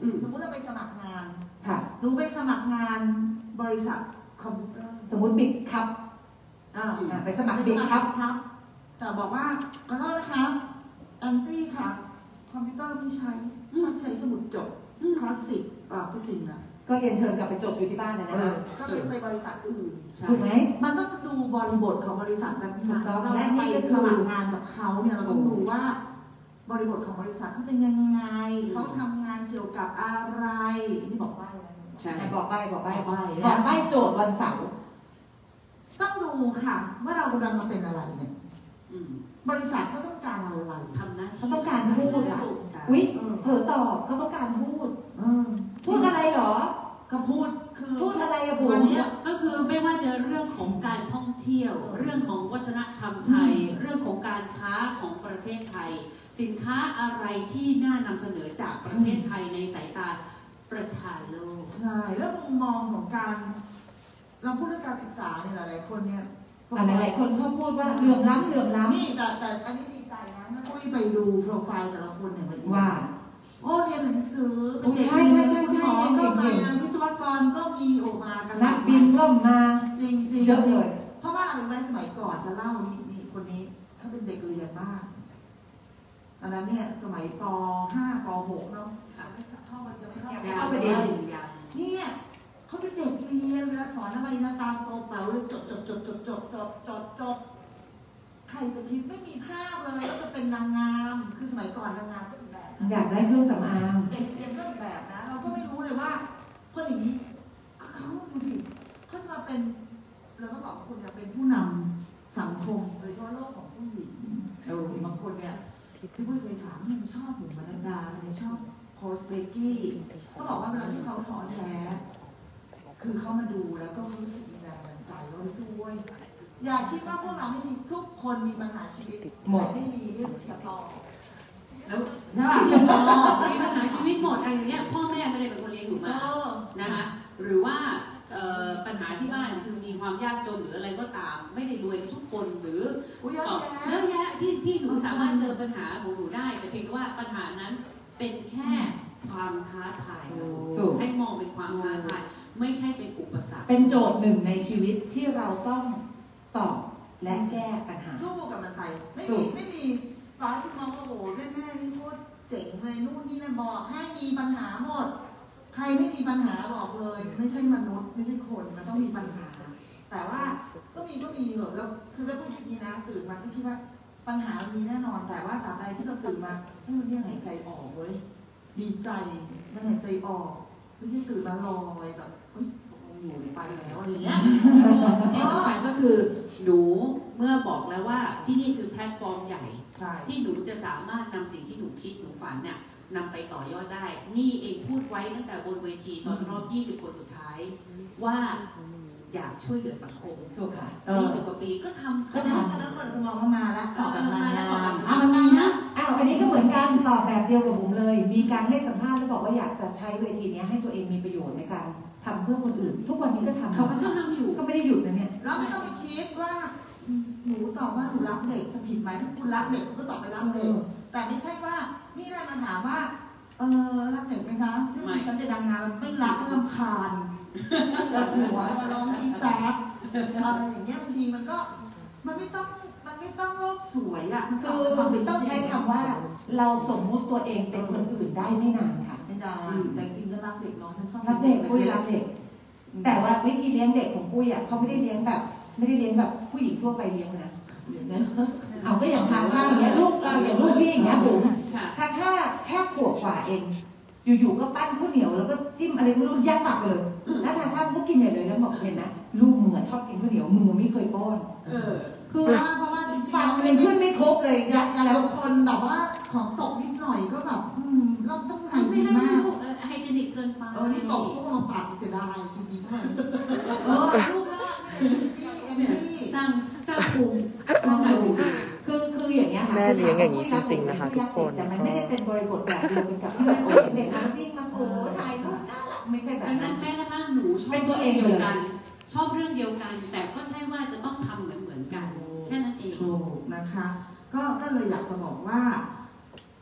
สมมุติเราไปสมัครงานค่ะหนูไปสมัครงานบริษัทคอมพิวเตอร์สมมติปิดครับไปสมัครปิดครับแต่บอกว่าขอโทษนะครับแอนตี้ค่ะคอมพิวเตอร์ไม่ใช้ชอบใช้สมุดจดคลาสสิกก็จริงนะก็เรียนเชิญกลับไปจดอยู่ที่บ้านนะคะก็ไปบริษัทอื่นถูกไหมมันต้องดูบริบทของบริษัทนั้นเราไปสมัครงานกับเขาเนี่ยเราต้องดูว่าบริบทของบริษัทเขาเป็นยังไงเขาทำงานเกี่ยวกับอะไรนี่บอกว่าอะไรใช่บอกใบ้โจทย์วันเสาร์ต้องดูค่ะว่าเรากำลังมาเป็นอะไรเนี่ยบริษัทเขาต้องการอะไรทำนะเขาต้องการพูดอ่ะอุ๊ยเผลอตอบเขาต้องการพูดพูดอะไรหรอก็พูดคือพูดอะไรอะบุ๋มวันนี้ก็คือไม่ว่าจะเรื่องของการท่องเที่ยวเรื่องของวัฒนธรรมไทยเรื่องของการค้าของประเทศไทยสินค้าอะไรที่น่านำเสนอจากประเทศไทยในสายตาประชาโลกใช่แล้วมุมมองของการเราพูดเรื่องการศึกษาเนี่ยหลายๆคนเนี่ยหลายๆคนเขาพูดว่าเหลื่อมล้ำนี่แต่อันนี้ดีใจนะเมื่อกี้ไปดูโปรไฟล์แต่ละคนเนี่ยว่าโอ้เรียนหนังสือใช่ก็มาวิศวกรก็มีออกมานักบินก็มาจริงเยอะเลยเพราะว่าอะไรสมัยก่อนจะเล่านี่คนนี้เขาเป็นเด็กเรียนมากอันนั้นเนี่ยสมัยป .5 ป .6 เนาะเข้ามันจะไม่เข้าไปได้เนี่ยเขาเป็นเด็กเรียนเวลาสอนอะไรนะตามโต๊ะเป๋าเลยจดใครจะคิดไม่มีภาพเลยก็จะเป็นนางงามคือสมัยก่อนนางงามก็อีกแบบอยากได้เครื่องสำอางเด็กเรียนก็อีกแบบนะเราก็ไม่รู้เลยว่าคนอย่างนี้เขาดูดิเขาจะมาเป็นเราก็บอกว่าคุณจะเป็นผู้นำสังคมโดยเฉพาะโลกของผู้หญิงบางคนเนี่ยพี่ปุ้ยเคยถามมันชอบหนุ่มบรรดามันชอบโพสเบกกี้เขาบอกว่าเวลาที่เขาท้อแท้คือเขามาดูแล้วก็รู้สึกมีแรงบันดาลใจว่าสู้เว้ยอย่าคิดว่าพวกเราไม่มีทุกคนมีปัญหาชีวิตหมดไม่มีเรื่องสตอแล้วที่มีปัญหาชีวิตหมดอะไรอย่างเงี้ยพ่อแม่ไม่ได้เป็นคนเลี้ยงหนูมานะคะหรือว่าปัญหาที่บ้านคือมีความยากจนหรืออะไรก็ตามไม่ได้รวยทุกคนหรือเยอะแยะที่หนูสามารถเจอปัญหาของหนูได้แต่เพียงแต่ว่าปัญหานั้นเป็นแค่ความท้าทายให้มองเป็นความท้าทายไม่ใช่เป็นอุปสรรคเป็นโจทย์หนึ่งในชีวิตที่เราต้องตอบและแก้ปัญหาสู้กับมันไปไม่มีตอนที่มองว่าโอ้โหแม่นี่โคตรเจ๋งเลยนู่นนี่นั่นบอกให้มีปัญหาหมดใครไม่มีปัญหาบอกเลยไม่ใช่มนุษย์ไม่ใช่คนมันต้องมีปัญหาแต่ว่าก็มีเหรอแล้วคือถ้าพูดคิดนี้นะตื่นมาก็คิดว่าปัญหามีแน่นอนแต่ว่าตราบใดที่เราตื่นมาให้มันยังหายใจออกเว้ยดีใจมันหายใจออกไม่ใช่ตื่นมาลอยแบบเฮ้ยอยู่ไปแล้วอะไรเงี้ยที่สำคัญก็คือหนูเมื่อบอกแล้วว่าที่นี่คือแพลตฟอร์มใหญ่ที่หนูจะสามารถนำสิ่งที่หนูคิดหนูฝันเนี่ยนำไปต่อยอดได้นี่เองพูดไว้ตั้งแต่บนเวทีตอนรอบ20 คนสุดท้ายว่าอยากช่วยเหลือสังคมถูกค่ะ 20 กว่าปีก็ทำแล้วคนจะมองมาแล้วตอบแบบนั้นมันมีนะอันนี้ก็เหมือนกันตอบแบบเดียวกับผมเลยมีการให้สัมภาษณ์แล้วบอกว่าอยากจะใช้เวทีนี้ให้ตัวเองมีประโยชน์ในการทำเพื่อคนอื่นทุกวันนี้ก็ทำเขาก็ทำอยู่ก็ไม่ได้หยุดนะเนี่ยแล้วไม่ต้องไปคิดว่าหนูตอบว่าหนูรักเด็กจะผิดไหมถ้าคุณรักเด็กคุณก็ตอบไปรักเด็กแต่ไม่ใช่ว่านี่ได้มาถามว่ารักเด็กไหมคะที่ฉันจะดังงานมันไม่รักรำคาญหัวมาร้องจีจ๊าดอะไรอย่างเงี้ยบางทีมันไม่ต้องโลกสวยอ่ะคือต้องใช้คำว่าเราสมมุติตัวเองเป็นคนอื่นได้ไม่นานค่ะไม่นานแต่จริงก็รักเด็กน้องฉันชอบรักเด็กปุ้ยรักเด็กแต่ว่าวิธีเลี้ยงเด็กของปุ้ยอ่ะเขาไม่ได้เลี้ยงแบบผู้หญิงทั่วไปเลี้ยงนะเอาก็อย่างทาชาอย่างเงี้ยลูกอย่างลูกพี่อย่างเงี้ยบุ๋มทาชาแค่ขวบกว่าเองอยู่ๆก็ปั้นข้าวเหนียวแล้วก็จิ้มอะไรไม่รู้ยัดปากเลยแล้วทาชาก็กินใหญ่เลยแล้วบอกเห็นนะลูกมึงชอบกินข้าวเหนียวมึงไม่เคยป้อนคือเพราะว่าจริงๆฟังมันขึ้นไม่ครบเลยอย่างบางคนแบบว่าของตกนิดหน่อยก็แบบเราต้องไฮจีนมากไฮจีนิกเกินไปนี่ตกพวกเราปาดเสียดายจริงๆเลยลูกแล้วที่สร้างภูมิคืออย่างเงี้ยค่ะแม่เลี้ยงอย่างนี้จริงๆนะคะทุกคนแต่มันไม่ได้เป็นบริบทแบบเดียวกันกับที่เด็กมาวิ่งมาโซ่ถ่ายรูปน่ารักไม่ใช่แบบนั้นแม้กระทั่งหนูชอบเป็นตัวเองเดียวกันชอบเรื่องเดียวกันแต่ก็ใช่ว่าจะต้องทำเหมือนกันแค่นั้นเองนะคะก็เลยอยากจะบอกว่า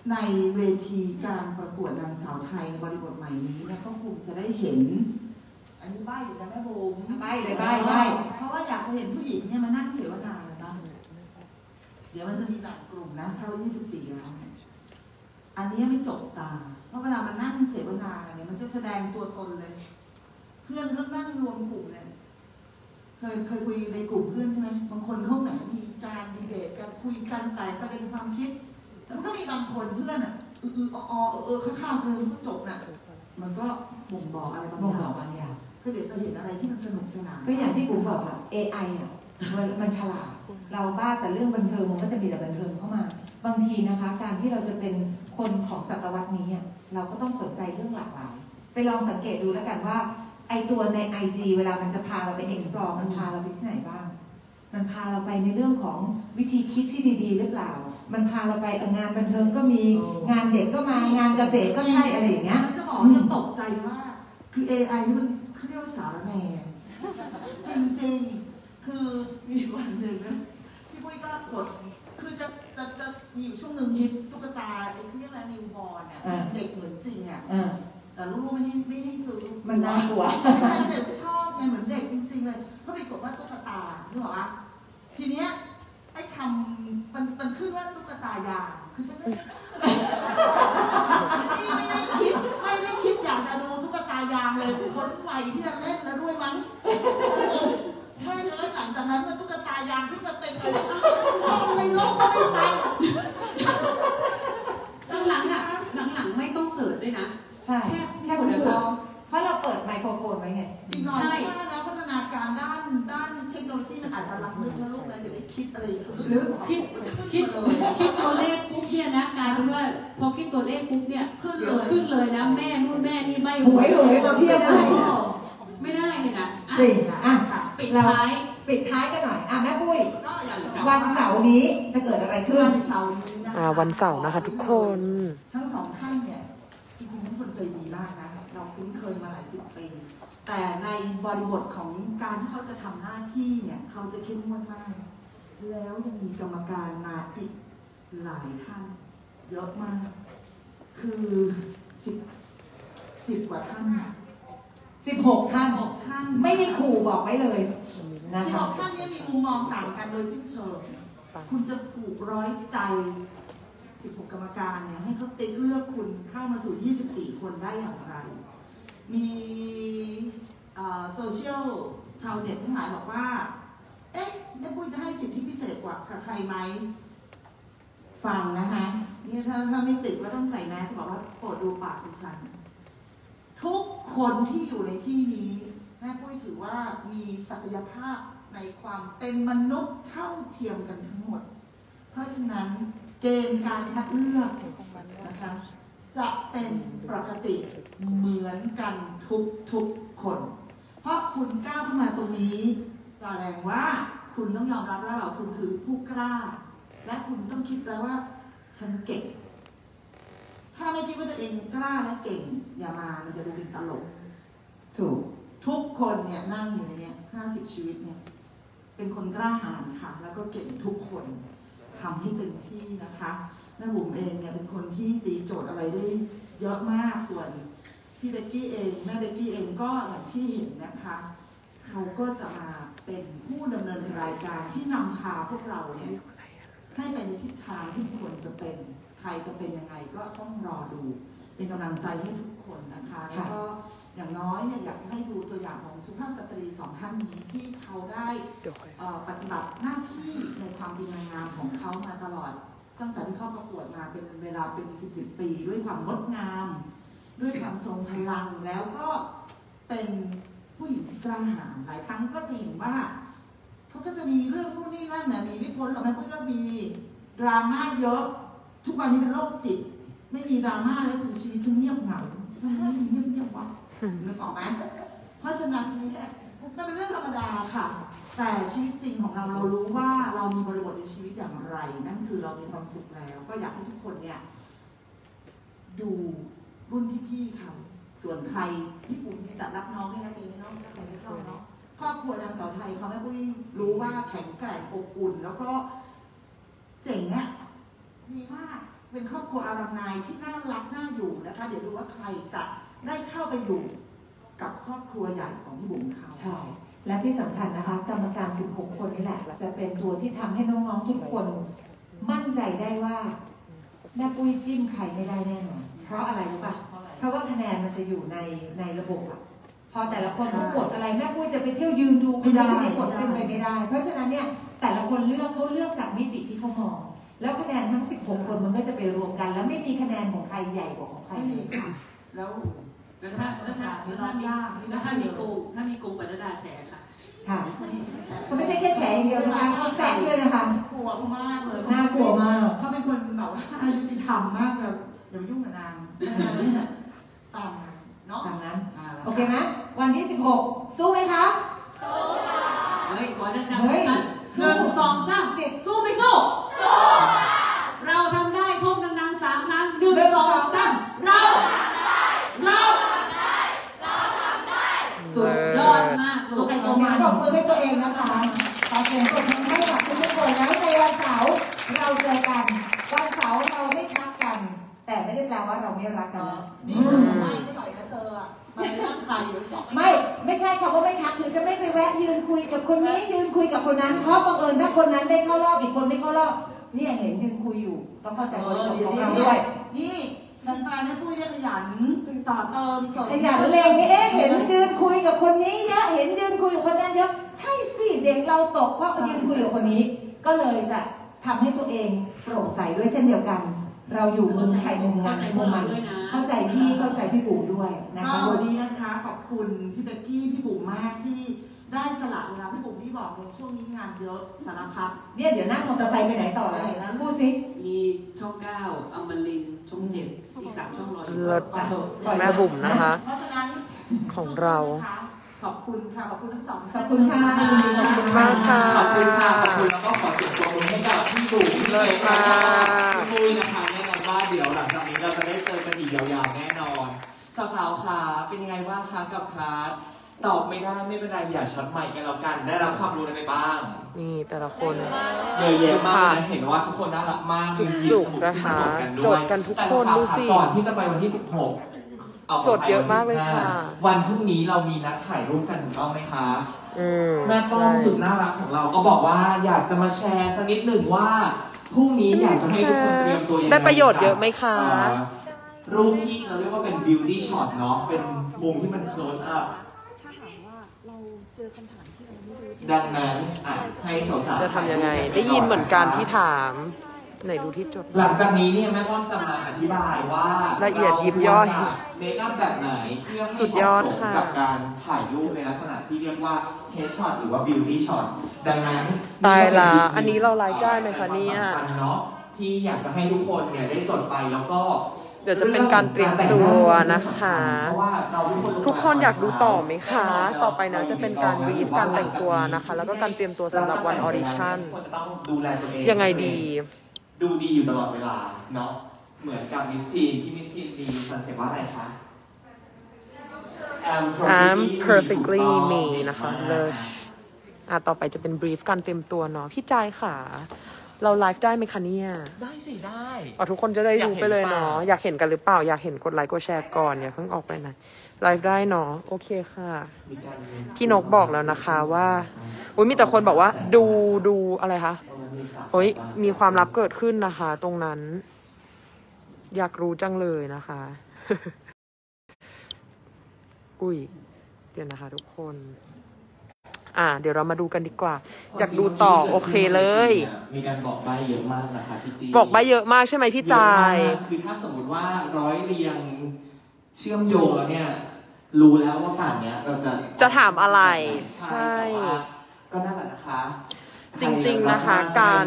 ในเวทีการประกวดนางสาวไทยบริบทใหม่นี้เนี่ยก็คงจะได้เห็นอันนี้ใบ้อยู่นะแม่บูมใบ้เลยใบ้เพราะว่าอยากจะเห็นผู้หญิงเนี่ยมานั่งเสวนาเลยนะเดี๋ยวมันจะมีแบ่งกลุ่มนะเข้า24แล้วเนี่ยอันนี้ไม่จบตาเพราะเวลามันนั่งเสวนาเนี่ยมันจะแสดงตัวตนเลยเพื่อนก็นั่งรวมกลุ่มเนี่ยเคยคุยในกลุ่มเพื่อนใช่ไหมบางคนเขาแหมมีการดีเบตกันคุยกันแต่ประเด็นความคิดแต่มันก็มีบางคนเพื่อนอ่ะข้าวๆเลยก็จบน่ะมันก็บ่งบอกอะไรบางอย่างก็เดี๋ยวจะเห็นอะไรที่มันสนุกสนานก็อย่างที่ผมบอกอะ AI อะมันฉลาดเราบ้าแต่เรื่องบันเทิงมันก็จะมีแต่บันเทิงเข้ามาบางทีนะคะการที่เราจะเป็นคนของศตวรรษนี้เราก็ต้องสนใจเรื่องหลากหลายไปลองสังเกตดูแล้วกันว่าไอตัวใน IG เวลามันจะพาเราไป explore มันพาเราไปที่ไหนบ้างมันพาเราไปในเรื่องของวิธีคิดที่ดีๆหรือเปล่ามันพาเราไปงานบันเทิงก็มีงานเด็กก็มางานเกษตรก็ใช่อะไรอย่างเงี้ยจะบอกจะตกใจว่าคือ AI นี่มันเขาเรียกว่าสารแหน่จริงๆคือมีวันหนึ่งนะพี่ปุ้ยก็กดคือจะมีอยู่ช่วงหนึ่งฮิตตุ๊กตาไอ้ที่เรียกอะไรนิวบอร์นเด็กเหมือนจริงแต่ลูกไม่ให้ซื้อมันน่ากลัวฉันจะชอบไงเหมือนเด็กจริงๆเลยเพราะไปกดว่าตุ๊กตานึกออกปะทีเนี้ยไอ้คำมันขึ้นว่าตุ๊กตายางคือฉันไม่ได้คิดอยากจะดูตุ๊กตายางเลยคนวัยที่จะเล่นแล้วด้วยมั้งไม่เลยหลังจากนั้นมันตุ๊กตายางขึ้นมาเต็มเลยในโลกก็ไม่ไปหลังไม่ต้องเสิร์ชด้วยนะแค่คนเดียวเพราะเราเปิดไมโครโฟนไว้ไงอีกหน่อยใช่แล้วพัฒนาการด้านเทคโนโลยีมันอาจจะล้ำลึกนะลูกนะเดี๋ยวได้คิดอะไรหรือคิดตัวเลขปุ๊บเนี่ยนะกลายเป็นว่าพอคิดตัวเลขปุ๊บเนี่ยขึ้นเลยนะแม่นู่นแม่นี่ใบหวยมาเพี้ยได้ไม่ได้เลยนะจริงปิดท้ายกันหน่อยแม่ปุ้ยวันเสาร์นี้จะเกิดอะไรขึ้นวันเสาร์นี้นะคะวันเสาร์นะคะทุกคนทั้งสองท่านเนี่ยจริงๆทุกคนใจดีมากนะเราคุ้นเคยมาหลายสิบปีแต่ในบริบทของการที่เขาจะทำหน้าที่เนี่ยเขาจะเข้มงวดมากแล้วยังมีกรรมการมาอีกหลายท่านเยอะมากคือ10กว่าท่าน 16 ท่านไม่ได้ขู่บอกไว้เลยนะคะ16 ท่านเนี่ยมีมุมมองต่างกันโดยสิ้นเชิงคุณจะผูกร้อยใจ16 กรรมการเนี่ยให้เขาติดเลือกคุณเข้ามาสู่24 คนได้อย่างไรมีโซเชียลชาวเน็ตทั้งหลายบอกว่าเอ๊ะแม่ปุ้ยจะให้สิทธิพิเศษกว่าใครไหมฟังนะคะนี่ถ้าไม่ติดว่าต้องใส่แมสจะบอกว่าโปรดดูปากดิฉันทุกคนที่อยู่ในที่นี้แม่ปุ้ยถือว่ามีศักยภาพในความเป็นมนุษย์เท่าเทียมกันทั้งหมดเพราะฉะนั้นเกณฑ์การคัดเลือกนะคะจะเป็นปกติเหมือนกันทุกคนเพราะคุณก้าวเข้ามาตรงนี้แสดงว่าคุณต้องยอมรับแล้วคุณคือผู้กล้าและคุณต้องคิดแล้วว่าฉันเก่งถ้าไม่คิดว่าตัวเองกล้าและเก่งอย่ามามันจะดูเป็นตลกถูกทุกคนเนี่ยนั่งอยู่ในนี้50 ชีวิตเนี่ยเป็นคนกล้าหาญค่ะแล้วก็เก่งทุกคนทำให้เต็มที่นะคะแม่บุ๋มเองเนี่ยเป็นคนที่ตีโจทย์อะไรได้เยอะมากส่วนพี่เบกกี้เองแม่เบกกี้เองก็อย่างที่เห็นนะคะเขาก็จะมาเป็นผู้ดำเนินรายการที่นำพาพวกเราเนี่ยให้ไปในทิศทางที่ควรจะเป็นใครจะเป็นยังไงก็ต้องรอดูเป็นกำลังใจให้ทุกคนนะคะแล้วก็อย่างน้อยเนี่ยอยากจะให้ดูตัวอย่างของสุภาพสตรี2 ท่านนี้ที่เขาได้ปฏิบัติหน้าที่ในความเป็นนางงามของเขามาตลอดตั้งแต่ที่เข้าประกวดมาเป็นเวลาเป็น10 ปีด้วยความงดงามด้วยความทรงพลังแล้วก็เป็นผู้หญิงกล้าหาญหลายครั้งก็จะเห็นว่าเขาก็จะมีเรื่องนู่นนี่นั่นนะมีไม่พ้นหรอกแม่ปุ้ยก็มีดราม่าเยอะทุกวันนี้เป็นโรคจิตไม่มีดราม่าแล้วชีวิตฉันเงียบเหงาเงียบวะนึกออกไหมเพราะฉะนั้นเนี่ยมันเป็นเรื่องธรรมดาค่ะแต่ชีวิตจริงของเรารู้ว่าเรามีบริบทในชีวิตอย่างไรนั่นคือเรามีความสุขแล้วก็อยากให้ทุกคนเนี่ยดูรุ่นพี่ๆเขาส่วนใครญี่ปุ่นที่จะรับน้องเนี่ยนะปีนี้น้องใครไม่ชอบเนาะครอบครัวนางสาวไทยเขาแม่ปุ้ยรู้ว่าแข็งแกร่งอบอุ่นแล้วก็เจ๋งอะดีมากเป็นครอบครัวอารัมไนที่น่ารักน่าอยู่นะคะเดี๋ยวดูว่าใครจะได้เข้าไปอยู่กับครอบครัวใหญ่ของพี่บุ๋มเขาใช่และที่สำคัญนะคะกรรมการ16คนนี่แหละจะเป็นตัวที่ทำให้น้องๆทุกคนมั่นใจได้ว่าแม่ปุ้ยจิ้มใครไม่ได้แน่นอนเพราะอะไรรู้ป่ะเพราะว่าคะแนนมันจะอยู่ในระบบอะพอแต่ละคนเขากดอะไรแม่ปุ้ยจะไปเที่ยวยืนดูไม่ได้กดขึ้นไปไม่ได้เพราะฉะนั้นเนี่ยแต่ละคนเขาเลือกจากมิติที่เขามองแล้วคะแนนทั้ง16คนมันก็จะไปรวมกันแล้วไม่มีคะแนนของใครใหญ่กว่าของใครไม่มีค่ะแล้วถ้ามีโกงปนัดดาแชร์ค่ะค่ะเขาไม่ใช่แค่แฉอย่างเดียวนะคะเขาแซะด้วยนะคะกลัวเขามากเลยน่ากลัวมากเขาเป็นคนแบบว่าอายุติธรรมมากแบบอย่ายุ่งกับนางตามเนาะตามนั้นโอเคไหมวันที่16สู้ไหมคะสู้ค่ะเฮ้ยขอดังๆสั้น1 2 3 7สู้ไม่สู้สู้เราทำได้ทุกดังๆ3 ครั้ง1 2 3เราสุดยอดมากลูกไก่ตัวมาตบมือให้ตัวเองนะคะขอเสียงปรบมือให้กับทุกคนแล้วในวันเสาร์เราเจอกันวันเสาร์เราไม่ทักกันแต่ไม่ได้แปลว่าเราไม่รักกันนี่ไม่ก็หน่อยนะเธออะมาในร่างกายอยู่ไม่ใช่คำว่าไม่ทักคือจะไม่ไปแวะยืนคุยกับคนนี้ยืนคุยกับคนนั้นเพราะบังเอิญถ้าคนนั้นได้เข้ารอบอีกคนไม่เข้ารอบเนี่ยเห็นยืนคุยอยู่ต้องเข้าใจบริบทของเราด้วยนี่แฟนๆนะปุ้ยเรียกขยันต่อเติมขยันเร็วนี่เห็นยืนคุยกับคนนี้เยอะเห็นยืนคุยกับคนนั้นเยอะใช่สิเด็กเราตกเพราะยืนคุยกับคนนี้ก็เลยจะทำให้ตัวเองโปร่งใสด้วยเช่นเดียวกันเราอยู่มุมใครมุมมันมุมมันเข้าใจพี่บุ๋มด้วยนะคะวันนี้นะคะขอบคุณพี่เป๊กกี้พี่บุ๋มมากที่ได้สละเวลาพี่บุ๋มที่บอกเลยช่วงนี้งานเยอะสารพัดเนี่ยเดี๋ยวนั่งมอเตอร์ไซค์ไปไหนต่อเลยนะพูดสิมีช่อง9อมรินทร์ช่อง7อีก3 ช่องรออยู่เลิศแม่บุ๋มนะคะเพราะฉะนั้นของเราขอบคุณค่ะขอบคุณทั้งสองขอบคุณค่ะขอบคุณมากค่ะขอบคุณค่ะขอบคุณแล้วก็ขอเสียงปรบมือให้กับพี่บุ๋มเลยค่ะพี่ปุ้ยนะคะแน่นอนว่าเดี๋ยวหลังจากนี้เราจะได้เจอกันอีกยาวๆแน่นอนสาวๆค่ะเป็นยังไงบ้างคะกับคลาสตอบไม่ได้ไม่เป็นไรอย่าช็อตใหม่กันแล้วกันได้รับความรู้อะไรบ้างนี่แต่ละคนเยอะแยะมากนะเห็นว่าทุกคนน่ารักมากจุกๆนะคะจดกันทุกคนดูสิก่อนที่จะไปวันที่16 จดเยอะมากเลยค่ะวันพรุ่งนี้เรามีนัดถ่ายรูปกันถูกต้องไหมคะแม่ป้องสุดน่ารักของเราก็บอกว่าอยากจะมาแชร์สักนิดหนึ่งว่าพรุ่งนี้อยากจะให้ทุกคนเตรียมตัวยังไงได้ประโยชน์เยอะไหมคะรูปที่เราเรียกว่าเป็น beauty shot เนาะเป็นมุมที่มัน close up ดังนั้นให้สาวๆจะทำยังไงได้ยินเหมือนกันที่ถามไหนดูที่จดหลังจากนี้เนี่ยแม่ป้อมจะมาอธิบายว่าละเอียดยิบย่อยเมคอัพแบบไหนเพื่อให้เหมาะสมกับการถ่ายรูปในลักษณะที่เรียกว่า head shot หรือว่า beauty shot ดังนั้นตายละอันนี้เราไลฟ์ได้ไหมคะเนี่ยที่อยากจะให้ทุกคนเนี่ยได้จดไปแล้วก็เดี๋ยวจะเป็นการเตรียมตัวนะคะทุกคนอยากดูต่อไหมคะต่อไปนะจะเป็นการรีฟการแต่งตัวนะคะแล้วก็การเตรียมตัวสำหรับวันออดิชั่นยังไงดีดูดีอยู่ตลอดเวลาเนาะเหมือนกับมิสทีนที่มิสทีนมีคอนเซ็ปต์ว่าอะไรคะ I'm perfectly me นะคะเลยต่อไปจะเป็นบรีฟการเตรียมตัวเนาะพี่ใจค่ะเราไลฟ์ได้ไหมคะเนี่ยได้สิได้ทุกคนจะได้ดูไปเลยเนาะอยากเห็นกันหรือเปล่าอยากเห็นกดไลค์กดแชร์ก่อนอย่าเพิ่งออกไปไหนไลฟ์ได้เนาะโอเคค่ะพี่นกบอกแล้วนะคะว่ามีแต่คนบอกว่าดูอะไรคะมีความลับเกิดขึ้นนะคะตรงนั้นอยากรู้จังเลยนะคะเดี๋ยวนะคะทุกคนเดี๋ยวเรามาดูกันดีกว่าอยากดูต่อโอเคเลยมีการบอกใบเยอะมากนะคะพี่จีบอกใบเยอะมากใช่ไหมพี่จายคือถ้าสมมติว่าร้อยเรียงเชื่อมโยงแล้วเนี่ยรู้แล้วว่าป่านเนี้ยเราจะถามอะไรใช่ก็นั่นแหละนะคะจริงๆนะคะการ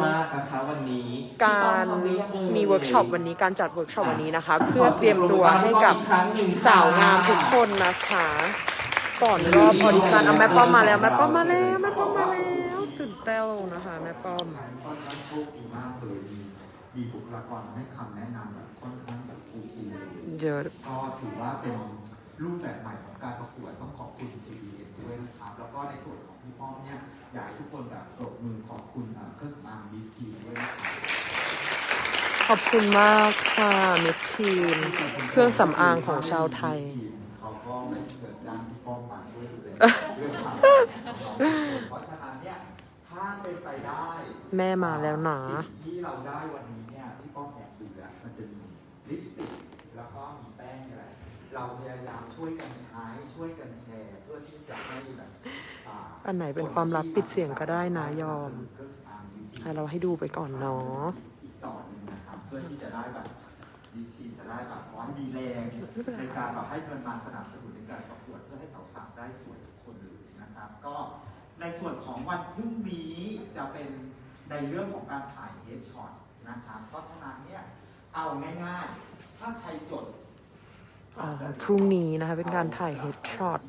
มีเวิร์กช็อปวันนี้การจัดเวิร์กช็อปวันนี้นะคะเพื่อเตรียมตัวให้กับสาวงามทุกคนนะคะก่อนรอบออดิชั่นแม่ป้อมมาแล้วตื่นเต้นนะคะแม่ป้อมค่อนข้างโชคดีมากเลยมีบุคลากรให้คำแนะนำแบบค่อนข้างแบบโอเคเยอะก็ถือว่าเป็นรูปแบบใหม่ของการประกวดต้องขอบคุณ TVN ด้วยนะครับแล้วก็ในส่วนของพี่ป้อมเนี่ยอยากให้ทุกคนแบบตบมือขอบคุณเครื่องสำอางมิสทีด้วยนะครับขอบคุณมากค่ะมิสทีนเครื่องสำอางของชาวไทยเขาก็ไม่เกิดจ้างพี่ป้อมมาช่วยดูแลเรื่องความเพราะฉะนั้นเนี่ยถ้าเป็นไปได้แม่มาแล้วนะสิ่งที่เราได้วันนี้เนี่ยพี่ป้อมแอบดูแล้วมันจะมีลิปสติกแล้วก็มีแป้งอะไรเราพยายามช่วยกันใช้ช่วยกันแชร์เพื่อที่จะให้แบบอันไหนเป็นความลับปิดเสียงก็ได้นะยอมให้เราให้ดูไปก่อนเนาะอีกต่อหนึ่งนะครับเพื่อที่จะได้แบบดีทีจะได้แบบว่ามีแรงในการแบบให้มันมาสนับสนุนในการประกวดเพื่อให้สาวๆได้สวยทุกคนเลยนะครับก็ในส่วนของวันพรุ่งนี้จะเป็นในเรื่องของการถ่ายเฮดช็อตนะครับเพราะฉะนั้นเนี่ยเอาง่ายๆถ้าใครจดพรุ่งนี้นะคะเป็นการถ่ายเฮดช็อต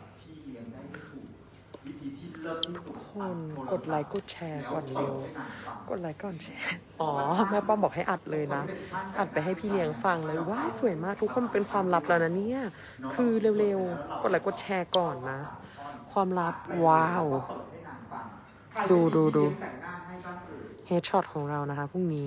ทุกคนกดไลค์กดแชร์ก่อนเร็วกดไลค์ก่อนแชร์อ๋อแม่ป้อมบอกให้อัดเลยนะอัดไปให้พี่เลี้ยงฟังเลยว้ายสวยมากทุกคนเป็นความลับแล้วนะเนี่ยคือเร็วๆกดไลค์กดแชร์ก่อนนะความลับว้าวดูเฮดช็อตของเรานะคะพรุ่งนี้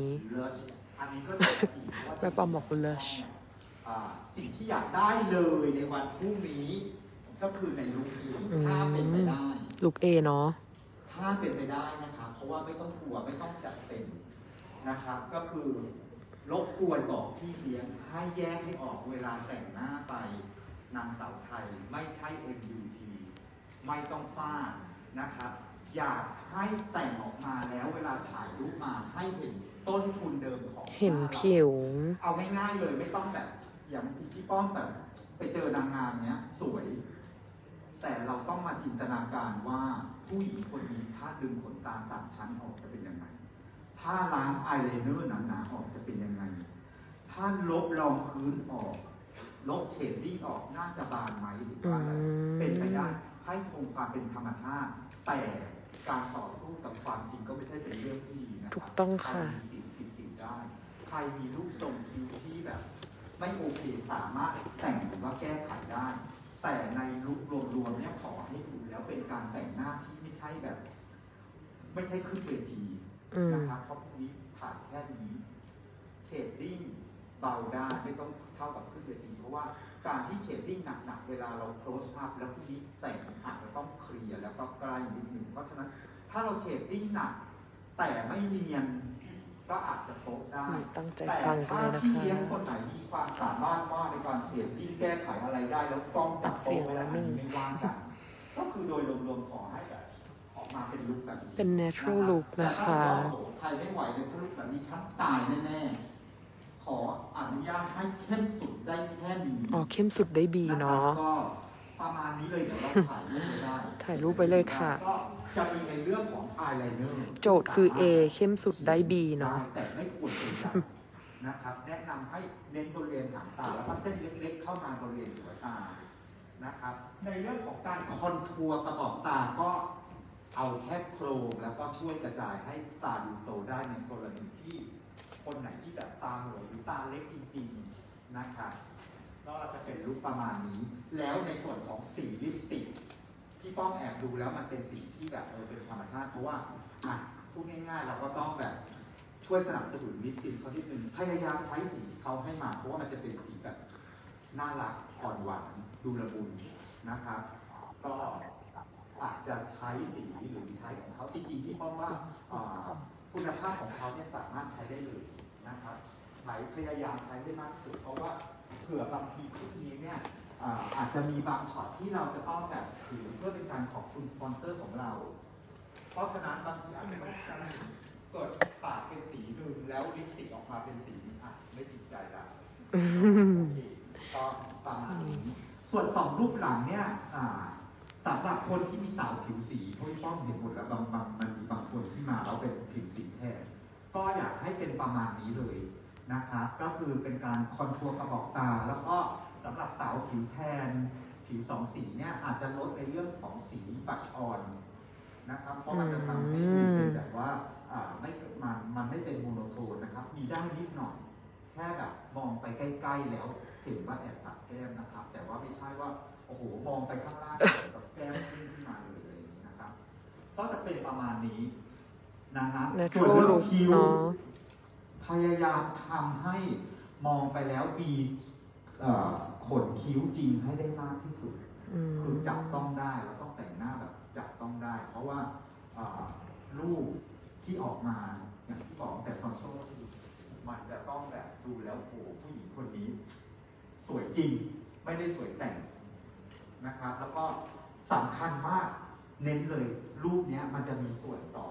แม่ป้อมบอกเลิศสิ่งที่อยากได้เลยในวันพรุ่งนี้ก็คือในลุคเอถ้าเป็นไปได้ลุคเอเนาะถ้าเป็นไปได้นะครับเพราะว่าไม่ต้องกลัวไม่ต้องจัดเต็มนะครับก็คือรบกวนบอกพี่เลี้ยงให้แยกให้ออกเวลาแต่งหน้าไปนางสาวไทยไม่ใช่ MUT ไม่ต้องฟาดนะครับอยากให้แต่งออกมาแล้วเวลาถ่ายรูปมาให้เห็นต้นทุนเดิมของเห็นผิวเอาง่ายๆเลยไม่ต้องแบบอย่างที่ป้อมแบบไปเจอนางงามเนี้ยสวยแต่เราต้องมาจินตนาการว่าผู้หญิงคนนี้ถ้าดึงขนตา3 ชั้นออกจะเป็นยังไงถ้าล้างอายไลเนอร์หนาๆออกจะเป็นยังไงถ้าลบรองพื้นออกลบเฉดดิ้งออกน่าจะบานไหมหรือว่าอะไรเป็นไปได้ให้คงความเป็นธรรมชาติแต่การต่อสู้กับความจริงก็ไม่ใช่เป็นเรื่องที่ดีนะครับถูกต้องค่ะติดได้ใครมีรูปทรงคิ้วที่แบบไม่โอเคสามารถแต่งหรือว่าแก้ไขได้แต่ในลุครวมๆเนี่ยขอให้ดูแล้วเป็นการแต่งหน้าที่ไม่ใช่แบบไม่ใช่ขึ้นเวทีนะครับเพราะพวกนี้ถ่ายแค่นี้เชดดิ้งเบาได้ไม่ต้องเท่ากับขึ้นเวทีเพราะว่าการที่เชดดิ้งหนักๆเวลาเราโคลสอัพแล้วพวกนี้แสงอาจจะต้องเคลียร์แล้วก็ใกล้นิดหนึ่งเพราะฉะนั้นถ้าเราเชดดิ้งหนักแต่ไม่เนียนก็อาจจะโป๊ะได้แต่ถ้าพี่เลี้ยงคนไหนมีความสามารถมากในการเชดดิ้งแก้ไขอะไรได้แล้วกล้องจับโป๊ะแล้วไม่ว่างกันก็คือโดยรวมๆขอให้แบบออกมาเป็นลุคแบบนี้เป็น natural look นะคะใครไม่ไหวในลุคแบบนี้ฉันตายแน่ๆขออนุญาตให้เข้มสุดได้แค่นี้อ๋อเข้มสุดได้ B เนาะก็ประมาณนี้เลยเดี๋ยวเราถ่ายรูปไปได้ถ่ายรูปไปเลยค่ะก็จะมีในเรื่องของอายไลเนอร์โจทย์คือ A เข้มสุดได้ B เนาะแต่ไม่ควรเป็นนะครับแนะนำให้เน้นบริเวณหางตาแล้วก็เส้นเล็กๆเข้ามาบริเวณหัวตานะครับในเรื่องของการคอนทัวร์กระบอกตาก็เอาแค่โครงแล้วก็ช่วยกระจายให้ตาดูโตได้ในกรณีที่คนไหนที่แบบตาหัวหรือตาเล็กจริงๆนะครับก็จะเป็นรูปประมาณนี้แล้วในส่วนของสีลิปสติกพี่ป้องแอบดูแล้วมันเป็นสีที่แบบเป็นธรรมชาติเพราะว่าพูดง่ายๆเราก็ต้องแบบช่วยสนับสนุนลิปสติกเขาที่หนึ่งพยายามใช้สีเขาให้มาเพราะว่ามันจะเป็นสีแบบน่ารักอ่อนหวานดูละมุนนะครับก็อาจจะใช้สีหรือใช้ของเขาจริงๆที่ป้องว่าคุณภาพของเขาเนี่ยสามารถใช้ได้เลยนะครับใช้พยายามใช้ให้มากที่สุดเพราะว่าเผื่อบางทีพวกนี้เนี่ยอาจจะมีบางช็อตที่เราจะต้องแบบถือเพื่อเป็นการขอบคุณสปอนเซอร์ของเราเพราะฉะนั้นบางทีอาจจะต้องเกิดปากเป็นสีหนึ่งแล้วลิปสติกออกมาเป็นสีไม่ติดใจละก็ประมาณนี้ส่วน2รูปหลังเนี่ยสำหรับคนที่มีสาวผิวสีเพราะที่ป้อมเห็นหมดแล้วมันมีบางคนที่มาแล้วเป็นผิวสีแทนก็อยากให้เป็นประมาณนี้เลยนะครับก็คือเป็นการคอนทัวร์กระบอกตาแล้วก็สำหรับสาวผิวแทนผิว2 สีเนี่ยอาจจะลดในเรื่องของสีบัชออนนะครับเพราะมันจะทำให้ดูเป็นแบบว่ามันไม่เป็นโมโนโทนนะครับมีได้นิดหน่อยแค่แบบมองไปใกล้ๆแล้วเห็นว่าแอบปัดแก้มนะครับแต่ว่าไม่ใช่ว่าโอ้โหมองไปข้างล่างแบบแก้มขึ้นมาเลยนะครับก็จะเป็นประมาณนี้นะครับส่วนเรื่องคิ้วพพยายามทำให้มองไปแล้วมีขนคิ้วจริงให้ได้มากที่สุดคือจับต้องได้เราต้องแต่งหน้าแบบจับต้องได้ เพราะว่ารูปที่ออกมาอย่างที่บอกแต่ตอนต้นมันจะต้องแบบดูแล้วโอ้ผู้หญิงคนนี้สวยจริงไม่ได้สวยแต่งนะครับแล้วก็สำคัญมากเน้นเลยรูปนี้มันจะมีส่วนต่อ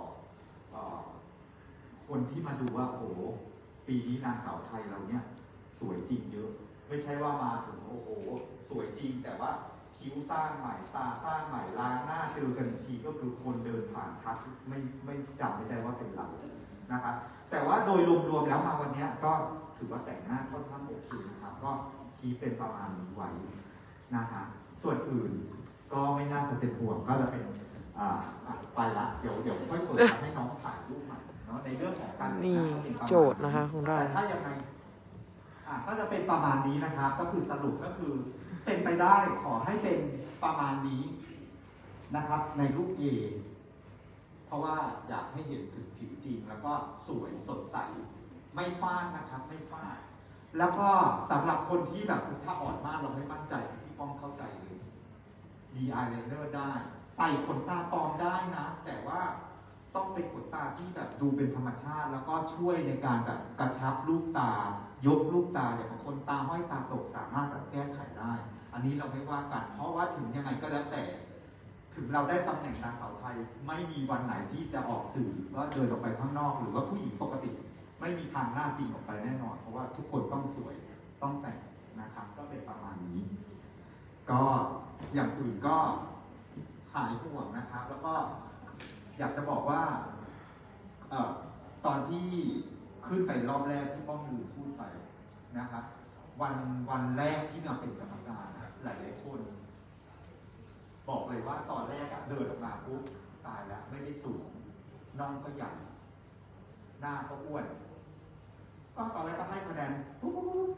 คนที่มาดูว่าโอ้ปีนี้นางสาวไทยเราเนี่ยสวยจริงเยอะไม่ใช่ว่ามาถึงโอ้โหสวยจริงแต่ว่าคิ้วสร้างใหม่ตาสร้างใหม่ล้างหน้าเจอกันทีก็คือคนเดินผ่านทักไม่จำไม่ได้ว่าเป็นเรานะครับแต่ว่าโดยรวมๆแล้วมาวันนี้ก็ถือว่าแต่งหน้าค่อนข้างโอเคนะครับก็คีเป็นประมาณนี้ไว้นะฮะส่วนอื่นก็ไม่น่าจะเป็นห่วงก็จะเป็นไปละเดี๋ยวค่อยเปิดให้น้องถ่ายรูปใหม่เนาะในเรื่องของการนี่โจทย์นะคะของเราแต่ถ้ายังไงก็จะเป็นประมาณนี้นะครับก็คือสรุปก็คือเป็นไปได้ขอให้เป็นประมาณนี้นะครับในรูป A เพราะว่าอยากให้เห็นถึงผิวจริงแล้วก็สวยสดใสไม่ฟาดนะครับไม่ฟาดแล้วก็สำหรับคนที่แบบถ้าอ่อนมากเราไม่มั่นใจพี่ป้องเข้าใจเลย DIY ได้ใส่ขนตาปลอมได้นะแต่ว่าต้องเป็นขนตาที่แบบดูเป็นธรรมชาติแล้วก็ช่วยในการแบบกระชับลูกตายกลูกตาอย่างบางคนตาห้อยตาตกสามารถแบบแก้ไขได้อันนี้เราไม่ว่ากันเพราะว่าถึงยังไงก็แล้วแต่ถึงเราได้ตำแหน่งนางสาวไทยไม่มีวันไหนที่จะออกสื่อว่าเดินออกไปข้างนอกหรือว่าผู้หญิงปกติไม่มีทางหน้าจริงออกไปแน่นอนเพราะว่าทุกคนต้องสวยต้องแต่งนะครับก็เป็นประมาณนี้ก็อย่างอื่นก็หายห่วงนะครับแล้วก็อยากจะบอกว่าตอนที่ขึ้นไปรอบแรกที่ป้อมลืมพูดไปนะครับวันแรกที่มาเป็นกรรมการหลายคนบอกเลยว่าตอนแรกเดินออกมาปุ๊บตายแล้วไม่ได้สูงน่องก็ใหญ่หน้าก็อ้วนก็ตอนแรกก็ให้คะแนนปุ๊บ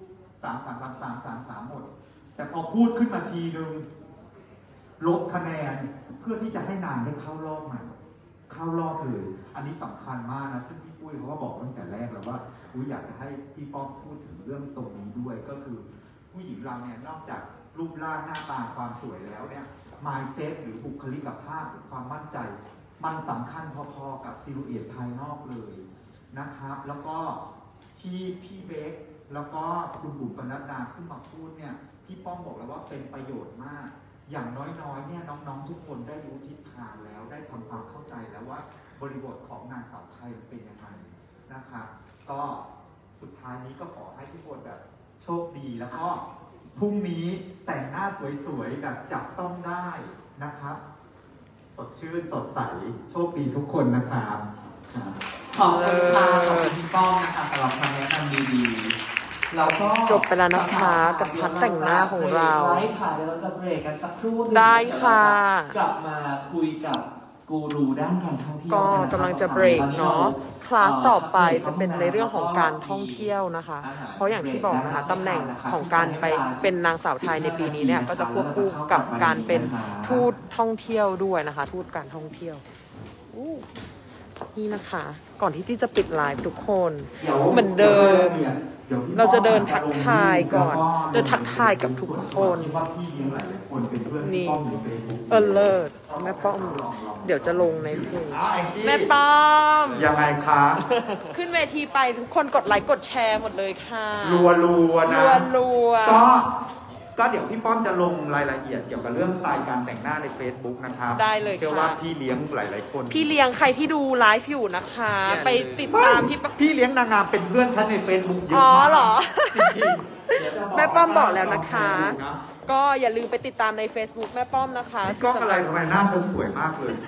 3 หมดแต่พอพูดขึ้นมาทีนึงลบคะแนนเพื่อที่จะให้นางได้เข้ารอบใหม่เข้ารอบเลยอันนี้สำคัญมากนะซึ่งพี่ปุ้ยเขาก็บอกตั้งแต่แรกแล้วว่าอยากจะให้พี่ป้อมพูดถึงเรื่องตรงนี้ด้วยก็คือผู้หญิงเราเนี่ยนอกจากรูปร่างหน้าตาความสวยแล้วเนี่ย mindset หรือบุคลิกภาพหรือความมั่นใจมันสำคัญพอๆกับซิลูเอทภายนอกเลยนะครับแล้วก็ที่พี่เบคแล้วก็คุณบุ๋มปนัดดาขึ้นมาพูดเนี่ยพี่ป้อมบอกแล้วว่าเป็นประโยชน์มากอย่างน้อยๆเนี่ยน้องๆทุกคนได้รู้ทิศทางแล้วได้ทำความเข้าใจแล้วว่าบริบทของนางสาวไทยเป็นยังไงนะครับก็สุดท้ายนี้ก็ขอให้ทุกคนแบบโชคดีแล้วก็พรุ่งนี้แต่งหน้าสวยๆแบบจับต้องได้นะครับสดชื่นสดใสโชคดีทุกคนนะครับขอบคุณค่ะขอบคุณพี่ป้องนะคะสำหรับคำแนะนำดีๆเราก็จบไปแล้วนะคะกับพัดแต่งหน้าของเราได้ค่ะเดี๋ยวเราจะเบรกกันสักครู่นึงได้ค่ะกลับมาคุยกับกูรูด้านการท่องเที่ยวก็กำลังจะเบรกเนาะคลาสต่อไปจะเป็นในเรื่องของการท่องเที่ยวนะคะ เพราะอย่างที่บอกนะคะตำแหน่งของการไปเป็นนางสาวไทยในปีนี้เนี่ยก็จะควบคู่กับการเป็นทูตท่องเที่ยวด้วยนะคะทูตการท่องเที่ยวนี่นะคะก่อนที่จี้จะปิดไลฟ์ทุกคนเหมือนเดิมเราจะเดินทักทายก่อนเดินทักทายกับทุกคนนี่เลิศแม่ป้อมเดี๋ยวจะลงในเพจแม่ป้อมยังไงคะขึ้นเวทีไปทุกคนกดไลค์กดแชร์หมดเลยค่ะรัวๆนะรัวก็เดี๋ยวพี่ป้อมจะลงรายละเอียดเกี่ยวกับเรื่องสไตล์การแต่งหน้าใน Facebook นะครับได้เลยค่ะเชื่อว่าพี่เลี้ยงหลายๆคนพี่เลี้ยงใครที่ดูไลฟ์อยู่นะคะไปติดตามพี่เลี้ยงนางงามเป็นเพื่อนฉันใน Facebook เยอะมากอ๋อเหรอแม่ป้อมบอกแล้วนะคะก็อย่าลืมไปติดตามใน Facebook แม่ป้อมนะคะกล้องอะไรทำไมหน้าฉันสวยมากเลย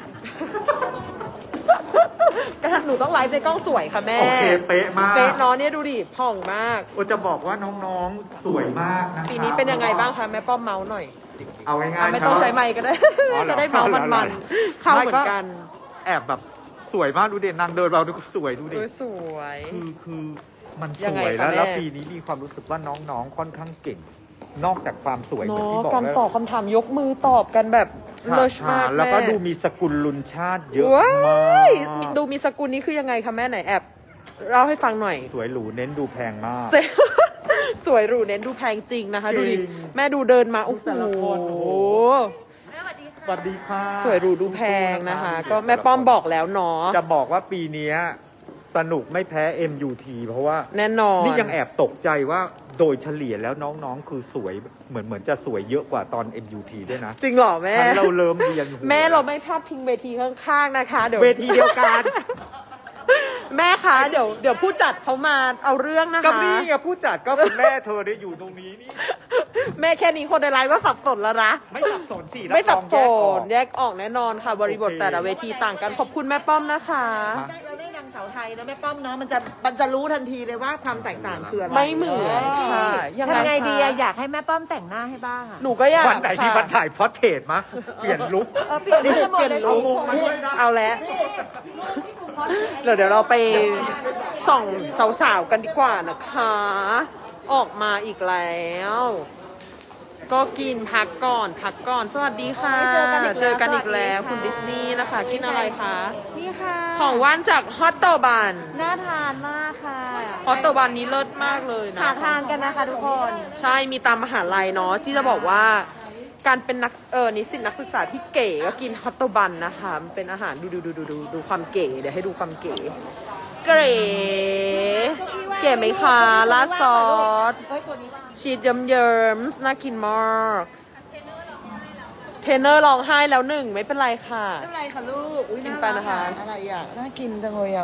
ก็หนูต้องไลฟ์ในกล้องสวยค่ะแม่โอเคเป๊ะมากเป๊ะน้องเนี่ยดูดิผ่องมากจะบอกว่าน้องๆสวยมากนะปีนี้เป็นยังไงบ้างคะแม่ป้อมเมาส์หน่อยเอาง่ายๆไม่ต้องใช้ไมค์ก็ได้จะได้เมาส์มันๆเข้าเหมือนกันแอบแบบสวยมากดูเด่นนางเดินเราดูสวยดูเด่นสวยคือมันสวยแล้วปีนี้มีความรู้สึกว่าน้องๆค่อนข้างเก่งนอกจากความสวยเหมือนที่บอกการตอบคำถามยกมือตอบกันแบบเลิศมากแล้วก็ดูมีสกุลลุนชาติเยอะมากดูมีสกุลนี้คือยังไงคะแม่ไหนแอบเล่าให้ฟังหน่อยสวยหรูเน้นดูแพงมากสวยหรูเน้นดูแพงจริงนะคะจริงดูดิแม่ดูเดินมาโอ้โหแต่ละคนโอ้โห สวัสดีค่ะสวยหรูดูแพงนะคะ ก็แม่ป้อมบอกแล้วเนาะจะบอกว่าปีนี้สนุกไม่แพ้ MUT เพราะว่าแน่นอนนี่ยังแอบตกใจว่าโดยเฉลี่ยแล้วน้องๆ คือสวยเหมือนจะสวยเยอะกว่าตอน MUT ด้วยนะจริงเหรอแม่ชั้นเราเริ่มเรียนหัวแม่เราไม่พลาดพิงเวทีข้างๆนะคะเดี๋ยวเวทีเดียวกันแม่คะเดี๋ยวผู้จัดเขามาเอาเรื่องนะคะก็นี่ไงผู้จัดก็คุณแม่เธอเนี่ยอยู่ตรงนี้นี่แม่แค่นี้คนในไลฟ์ก็สับสนแล้วนะไม่สับสนสิไม่สับสรับรองนแยกออกแน่นอนค่ะบริบทโอเคแต่ละเวทีต่างกันขอบคุณแม่ป้อมนะคะเราได้นางสาวไทยนะแม่ป้อมเนาะมันจะรู้ทันทีเลยว่าความแตกต่างคืออะไรไม่เหมือนค่ะทำไงดีคะอยากให้แม่ป้อมแต่งหน้าให้บ้างอะหนูก็อยากวันไหนที่วันค่ะถ่ายพอร์เทรตมะเปลี่ยนลุคเปลี่ยนได้หมดเปลี่ยนเลยลุสิคมาด้วยนะเอาแล้วเดี๋ยวเราไปส่องสาวๆกันดีกว่านะคะ ออกมาอีกแล้ว ก็กินพักก่อน สวัสดีค่ะ เจอกันอีกแล้วคุณดิสนีย์นะคะ กินอะไรคะนี่ค่ะของว่านจากฮอตโตบันน่าทานมากค่ะฮอตโตบันนี้เลิศมากเลยนะหาทานกันนะคะทุกคนใช่มีตามมหาลัยเนาะที่จะบอกว่าการเป็นนักนิสิตนักศึกษาที่เก๋ก็กินฮอตโตบันนะคะมันเป็นอาหารดูความเก๋เดี๋ยวให้ดูความเก๋เก๋ไหมคะลาดซอสชีสเยิ้มๆน่ากินมากเทรนเนอร์ร้องไห้แล้วหนึ่งไม่เป็นไรค่ะไม่เป็นไรค่ะลูกอุ้ยกินน่าไปรักนะคะอะไรอ่ะน่ากินจังเลยอ่ะ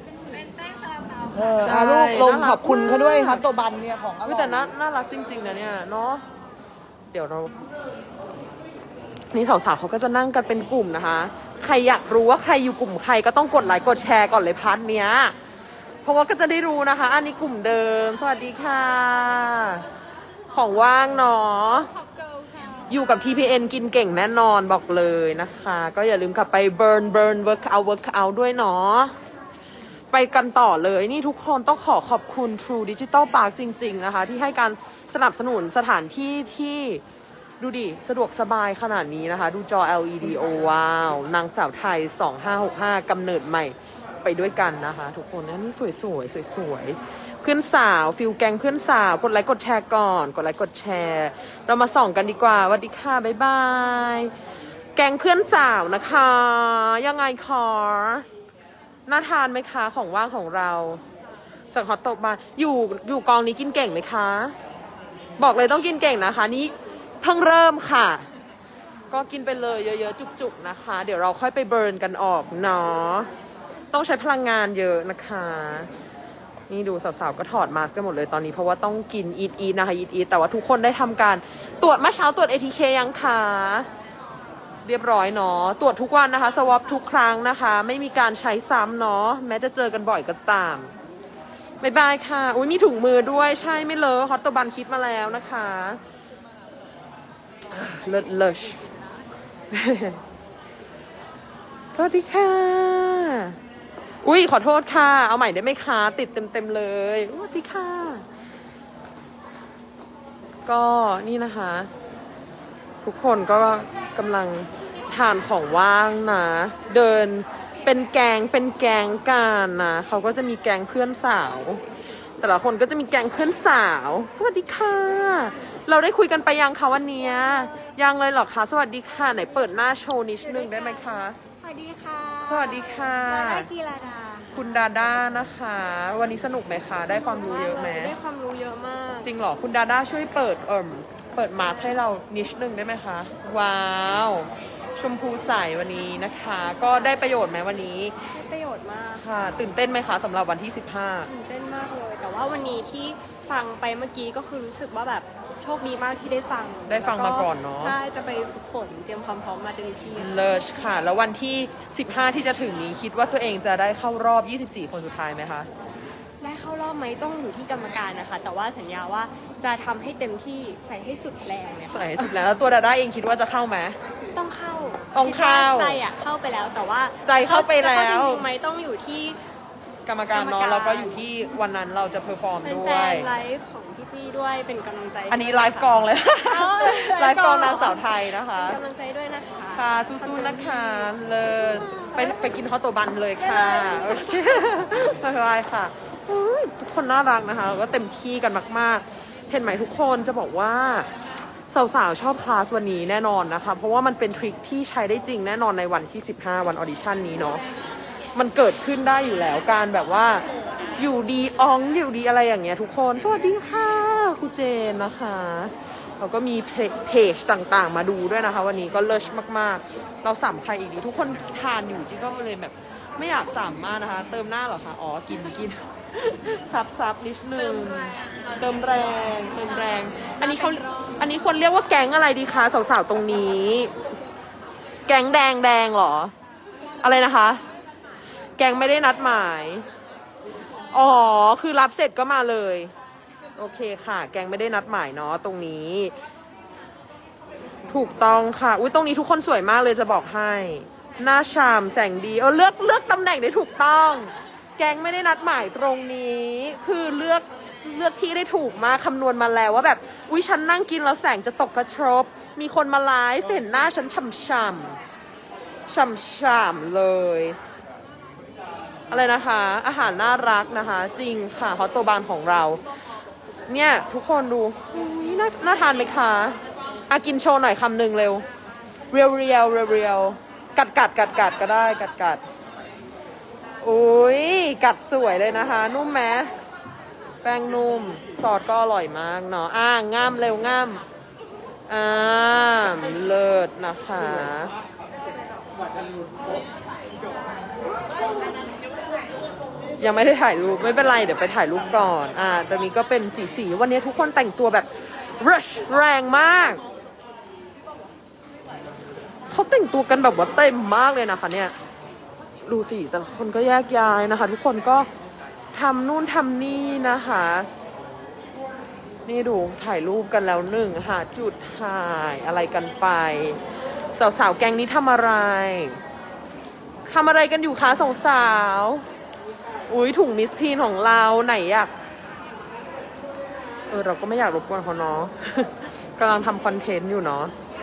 ใช่ลูกลงน่ารักขอบคุณเขาด้วยฮัตโตบันเนี่ยของอร่อุ๊อย ยแต่น่ารักจริงๆนะเนี่ยเนาะเดี๋ยวเรานี่สาวๆเขาก็จะนั่งกันเป็นกลุ่มนะคะ ใครอยากรู้ว่าใครอยู่กลุ่มใครก็ต้องกดไลค์กดแชร์ก่อนเลยพาร์ทเนี้ยเพราะว่าก็จะได้รู้นะคะ อันนี้กลุ่มเดิมสวัสดีค่ะ ของว่างเนาะอยู่กับ TPN กินเก่งแน่นอนบอกเลยนะคะ ก็อย่าลืมกลับไปเบิร์นwork out ด้วยเนาะไปกันต่อเลยนี่ทุกคนต้องขอบคุณ True Digital Park จริงๆนะคะที่ให้การสนับสนุนสถานที่ที่ดูดิสะดวกสบายขนาดนี้นะคะดูจอ LED โอว้าวนางสาวไทย2565กำเนิดใหม่ไปด้วยกันนะคะทุกคนนะนี่สวยเพื่อนสาวฟิลแกงเพื่อนสาวกดไลค์กดแชร์ก่อนกดไลค์กดแชร์เรามาส่องกันดีกว่าสวัสดีค่ะบ๊ายบายแกงเพื่อนสาวนะคะยังไงคะน่าทานไหมคะของว่างของเราจากฮอตโตบาร์อยู่กองนี้กินเก่งไหมคะบอกเลยต้องกินเก่งนะคะนี่เพิ่งเริ่มค่ะ ก็กินไปเลยเยอะๆจุกๆนะคะ เดี๋ยวเราค่อยไปเบิร์นกันออกเนาะต้องใช้พลังงานเยอะนะคะนี่ดูสาวๆก็ถอดมาสก์กันหมดเลยตอนนี้เพราะว่าต้องกินอีทนะคะอีทแต่ว่าทุกคนได้ทำการตรวจเมื่อเช้าตรวจ ATK ยังคะเรียบร้อยเนาะตรวจทุกวันนะคะสวอปทุกครั้งนะคะไม่มีการใช้ซ้ำเนาะแม้จะเจอกันบ่อยก็ตามบ๊ายบายค่ะอุ้ยมีถุงมือด้วยใช่ไม่เลอะฮอตโตบันคิดมาแล้วนะคะเลิศสวัสดีค่ะอุ้ยขอโทษค่ะเอาใหม่ได้ไหมคะติดเต็มเลยสวัสดีค่ะก็นี่นะคะ ทุกคนก็กำลังทานของว่างนะเดินเป็นแกงกันนะเขาก็จะมีแกงเพื่อนสาวแต่ละคนก็จะมีแกงเพื่อนสาวสวัสดีค่ะเราได้คุยกันไปยังคะวันนี้ยังเลยเหรอคะสวัสดีค่ะไหนเปิดหน้าโชว์นิดนึงได้ไหมคะสวัสดีค่ะสวัสดีค่ะได้กีฬาดาคุณดาด้านะคะ วันนี้สนุกไหมคะได้ความรู้เยอะไหมได้ความรู้เยอะมากจริงเหรอคุณดาด้าช่วยเปิดมาให้เรานิดนึงได้ไหมคะว้าวชมพูใสวันนี้นะคะ ก็ได้ประโยชน์ไหมวันนี้ได้ประโยชน์มากค่ะตื่นเต้นไหมคะสำหรับวันที่ตื่นเต้นมากเลย แต่ว่าวันนี้ที่ฟังไปเมื่อกี้ก็คือรู้สึกว่าแบบโชคดีมากที่ได้ฟังได้ฟังมาก่อนเนอะใช่จะไปฝึกฝนเตรียมความพร้อมมาเต็มที่ 15เลิศค่ะ แล้ววันที่15ที่จะถึงนี้คิดว่าตัวเองจะได้เข้ารอบ24คนสุดท้ายไหมคะได้เข้ารอบไหมต้องอยู่ที่กรรมการนะคะ แต่ว่าสัญญาว่าจะทำให้เต็มที่ใส่ให้สุดแรงเลยใส่ค่ะให้สุดแล้วแล้วตัวดาด้าเองคิดว่าจะเข้าไหมต้องเข้าต้องเข้าใจอ่ะเข้าไปแล้วแต่ว่าใจเข้าไปแล้วจะเข้าจริงๆไหมต้องอยู่ที่กรรมการเนาะกรรมการแล้วก็อยู่ที่วันนั้นเราจะเพอร์ฟอร์มด้วแฟยนๆไลฟ์ของพี่จี้ด้วยเป็นกำลังใจอันนี้ไลฟ์กองเลยเอาไลฟ์กองนางสาวไทยนะคะเป็นกำลังใจด้วยนะคะค่ะสู้ๆนะคะเลยไปกินฮอตโตบันเลยค่ะโอเคบ๊ายบายค่ะทุกคนน่ารักนะคะแล้วก็เต็มที่กันมากๆเห็นไหมทุกคนจะบอกว่าสาวๆชอบคลาสวันนี้แน่นอนนะคะเพราะว่ามันเป็นทริคที่ใช้ได้จริงแน่นอนในวันที่15วันออดิชั่นนี้เนาะมันเกิดขึ้นได้อยู่แล้วการแบบว่าอยู่ดีอยู่ดีอะไรอย่างเงี้ยทุกคนสวัสดีค่ะครูเจนนะคะเราก็มีเพจต่างๆมาดูด้วยนะคะวันนี้ก็เลิศมากๆเราสัมใครอีกดีทุกคนทานอยู่จริงก็เลยแบบไม่อยากสัมมากนะคะเติมหน้าเหรอคะอ๋อกินซับนิดนึงเติมแรงอันนี้ควรเรียกว่าแก๊งอะไรดีคะสาวๆตรงนี้แก๊งแดงเหรออะไรนะคะแก๊งไม่ได้นัดหมายอ๋อคือรับเสร็จก็มาเลยโอเคค่ะแก๊งไม่ได้นัดหมายเนาะตรงนี้ถูกต้องค่ะอุ้ยตรงนี้ทุกคนสวยมากเลยจะบอกให้หน้าฉ่ำแสงดีเลือกตำแหน่งได้ถูกต้องแก๊งไม่ได้นัดหมายตรงนี้คือเลือกที่ได้ถูกมากคำนวณมาแล้วว่าแบบอุ้ยฉันนั่งกินแล้วแสงจะตกกระทบมีคนมาไลฟ์เห็นหน้าฉันฉ่ำเลยอะไรนะคะอาหารน่ารักนะคะจริงค่ะฮอตโตบานของเราเนี่ยทุกคนดูน่าทานไหมคะกินโชว์หน่อยคำหนึ่งเร็วเรียวกัดก็ได้กัดอุ้ยกัดสวยเลยนะคะนุ่มไหมแป้งนุ่มซอสก็อร่อยมากเนาะง่ามเร็วง่ามเลิศนะคะยังไม่ได้ถ่ายรูปไม่เป็นไรเดี๋ยวไปถ่ายรูปก่อนตอนนี้ก็เป็นสีวันนี้ทุกคนแต่งตัวแบบ rush แรงมากเขาแต่งตัวกันแบบว่าเต็มมากเลยนะคะเนี่ยดูสิแต่ละคนก็แยกย้ายนะคะทุกคนก็ทำนู่นทำนี่นะคะนี่ดูถ่ายรูปกันแล้วหาจุดถ่ายอะไรกันไปสาวๆแก๊งนี้ทำอะไรกันอยู่คะสาวอุ้ยถุงมิสทีนของเราไหนอยากเราก็ไม่อยากรบกวนเขาเนาะ กำลังทำคอนเทนต์อยู่เนาะ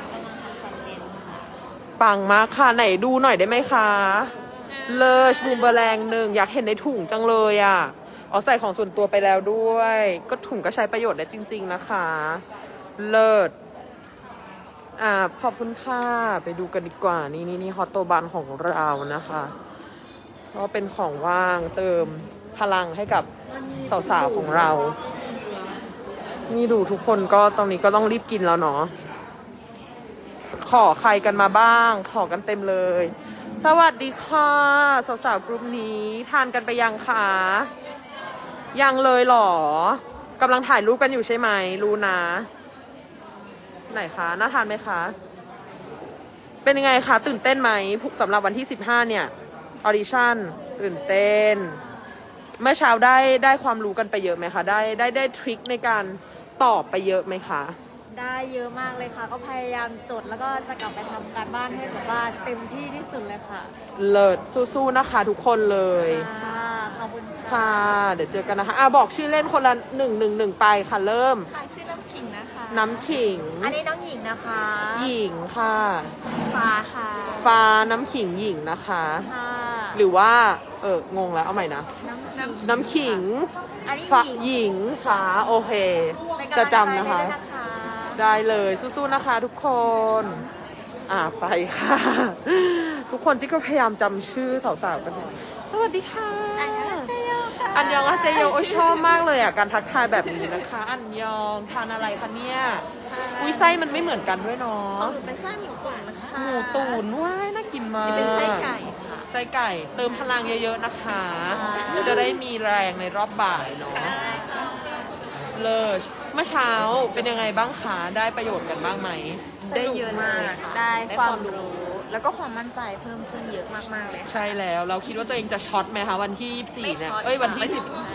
ปังมากค่ะไหนดูหน่อยได้ไหมคะเลิศบูมเบอร์แรง1อยากเห็นในถุงจังเลยใส่ของส่วนตัวไปแล้วด้วยก็ถุงก็ใช้ประโยชน์ได้จริงๆนะคะเลิศขอบคุณค่ะไปดูกันดีกว่านี่ฮอตโตบันของเรานะคะก็เป็นของว่างเติมพลังให้กับสาวๆของเรานี่ดูทุกคนก็ตอนนี้ก็ต้องรีบกินแล้วเนาะขอใครกันมาบ้างขอกันเต็มเลยสวัสดีค่ะสาวๆกลุ่มนี้ทานกันไปยังคะยังเลยเหรอกำลังถ่ายรูปกันอยู่ใช่ไหมรู้นะไหนคะน่าทานไหมคะเป็นยังไงคะตื่นเต้นไหมสำหรับวันที่15เนี่ยออดิชั่นตื่นเต้นเมื่อเช้าได้ความรู้กันไปเยอะไหมคะได้ทริคในการตอบไปเยอะไหมคะได้เยอะมากเลยค่ะก็พยายามจดแล้วก็จะกลับไปทำการบ้านให้แบบว่าเต็มที่ที่สุดเลยค่ะเลิศสู้ๆนะคะทุกคนเลยขอบคุณค่ะเดี๋ยวเจอกันนะคะบอกชื่อเล่นคนละ111ไปค่ะเริ่มค่ะชื่อน้ำขิงนะคะน้ำขิงอันนี้น้องหญิงนะคะหญิงค่ะฟ้าค่ะฟ้าน้ำขิงหญิงนะคะหรือว่างงแล้วเอาใหม่นะน้ำขิงฟ้าหญิงค่ะโอเคจะจำนะคะได้เลยสู้ๆนะคะทุกคนไปค่ะทุกคนที่ก็พยายามจำชื่อสาวๆกันสวัสดีค่ะอันยองอาเซโยชอบมากเลยการทักทายแบบนี้นะคะอันยองทานอะไรคะเนี่ยอุ้ยไส้มันไม่เหมือนกันด้วยเนาะเป็นไส้หมูตุ๋นนะคะหมูตุ๋นว้ายน่ากินมากเป็นไส้ไก่ค่ะไส้ไก่เติมพลังเยอะๆนะคะจะได้มีแรงในรอบบ่ายเนาะเลิศเมื่อเช้าเป็นยังไงบ้างคะได้ประโยชน์กันบ้างไหมได้เยอะมากได้ความรู้แล้วก็ความมั่นใจเพิ่มขึ้นเยอะมากๆเลยใช่แล้วเราคิดว่าตัวเองจะช็อตไหมคะวันที่24เนี่ยวันที่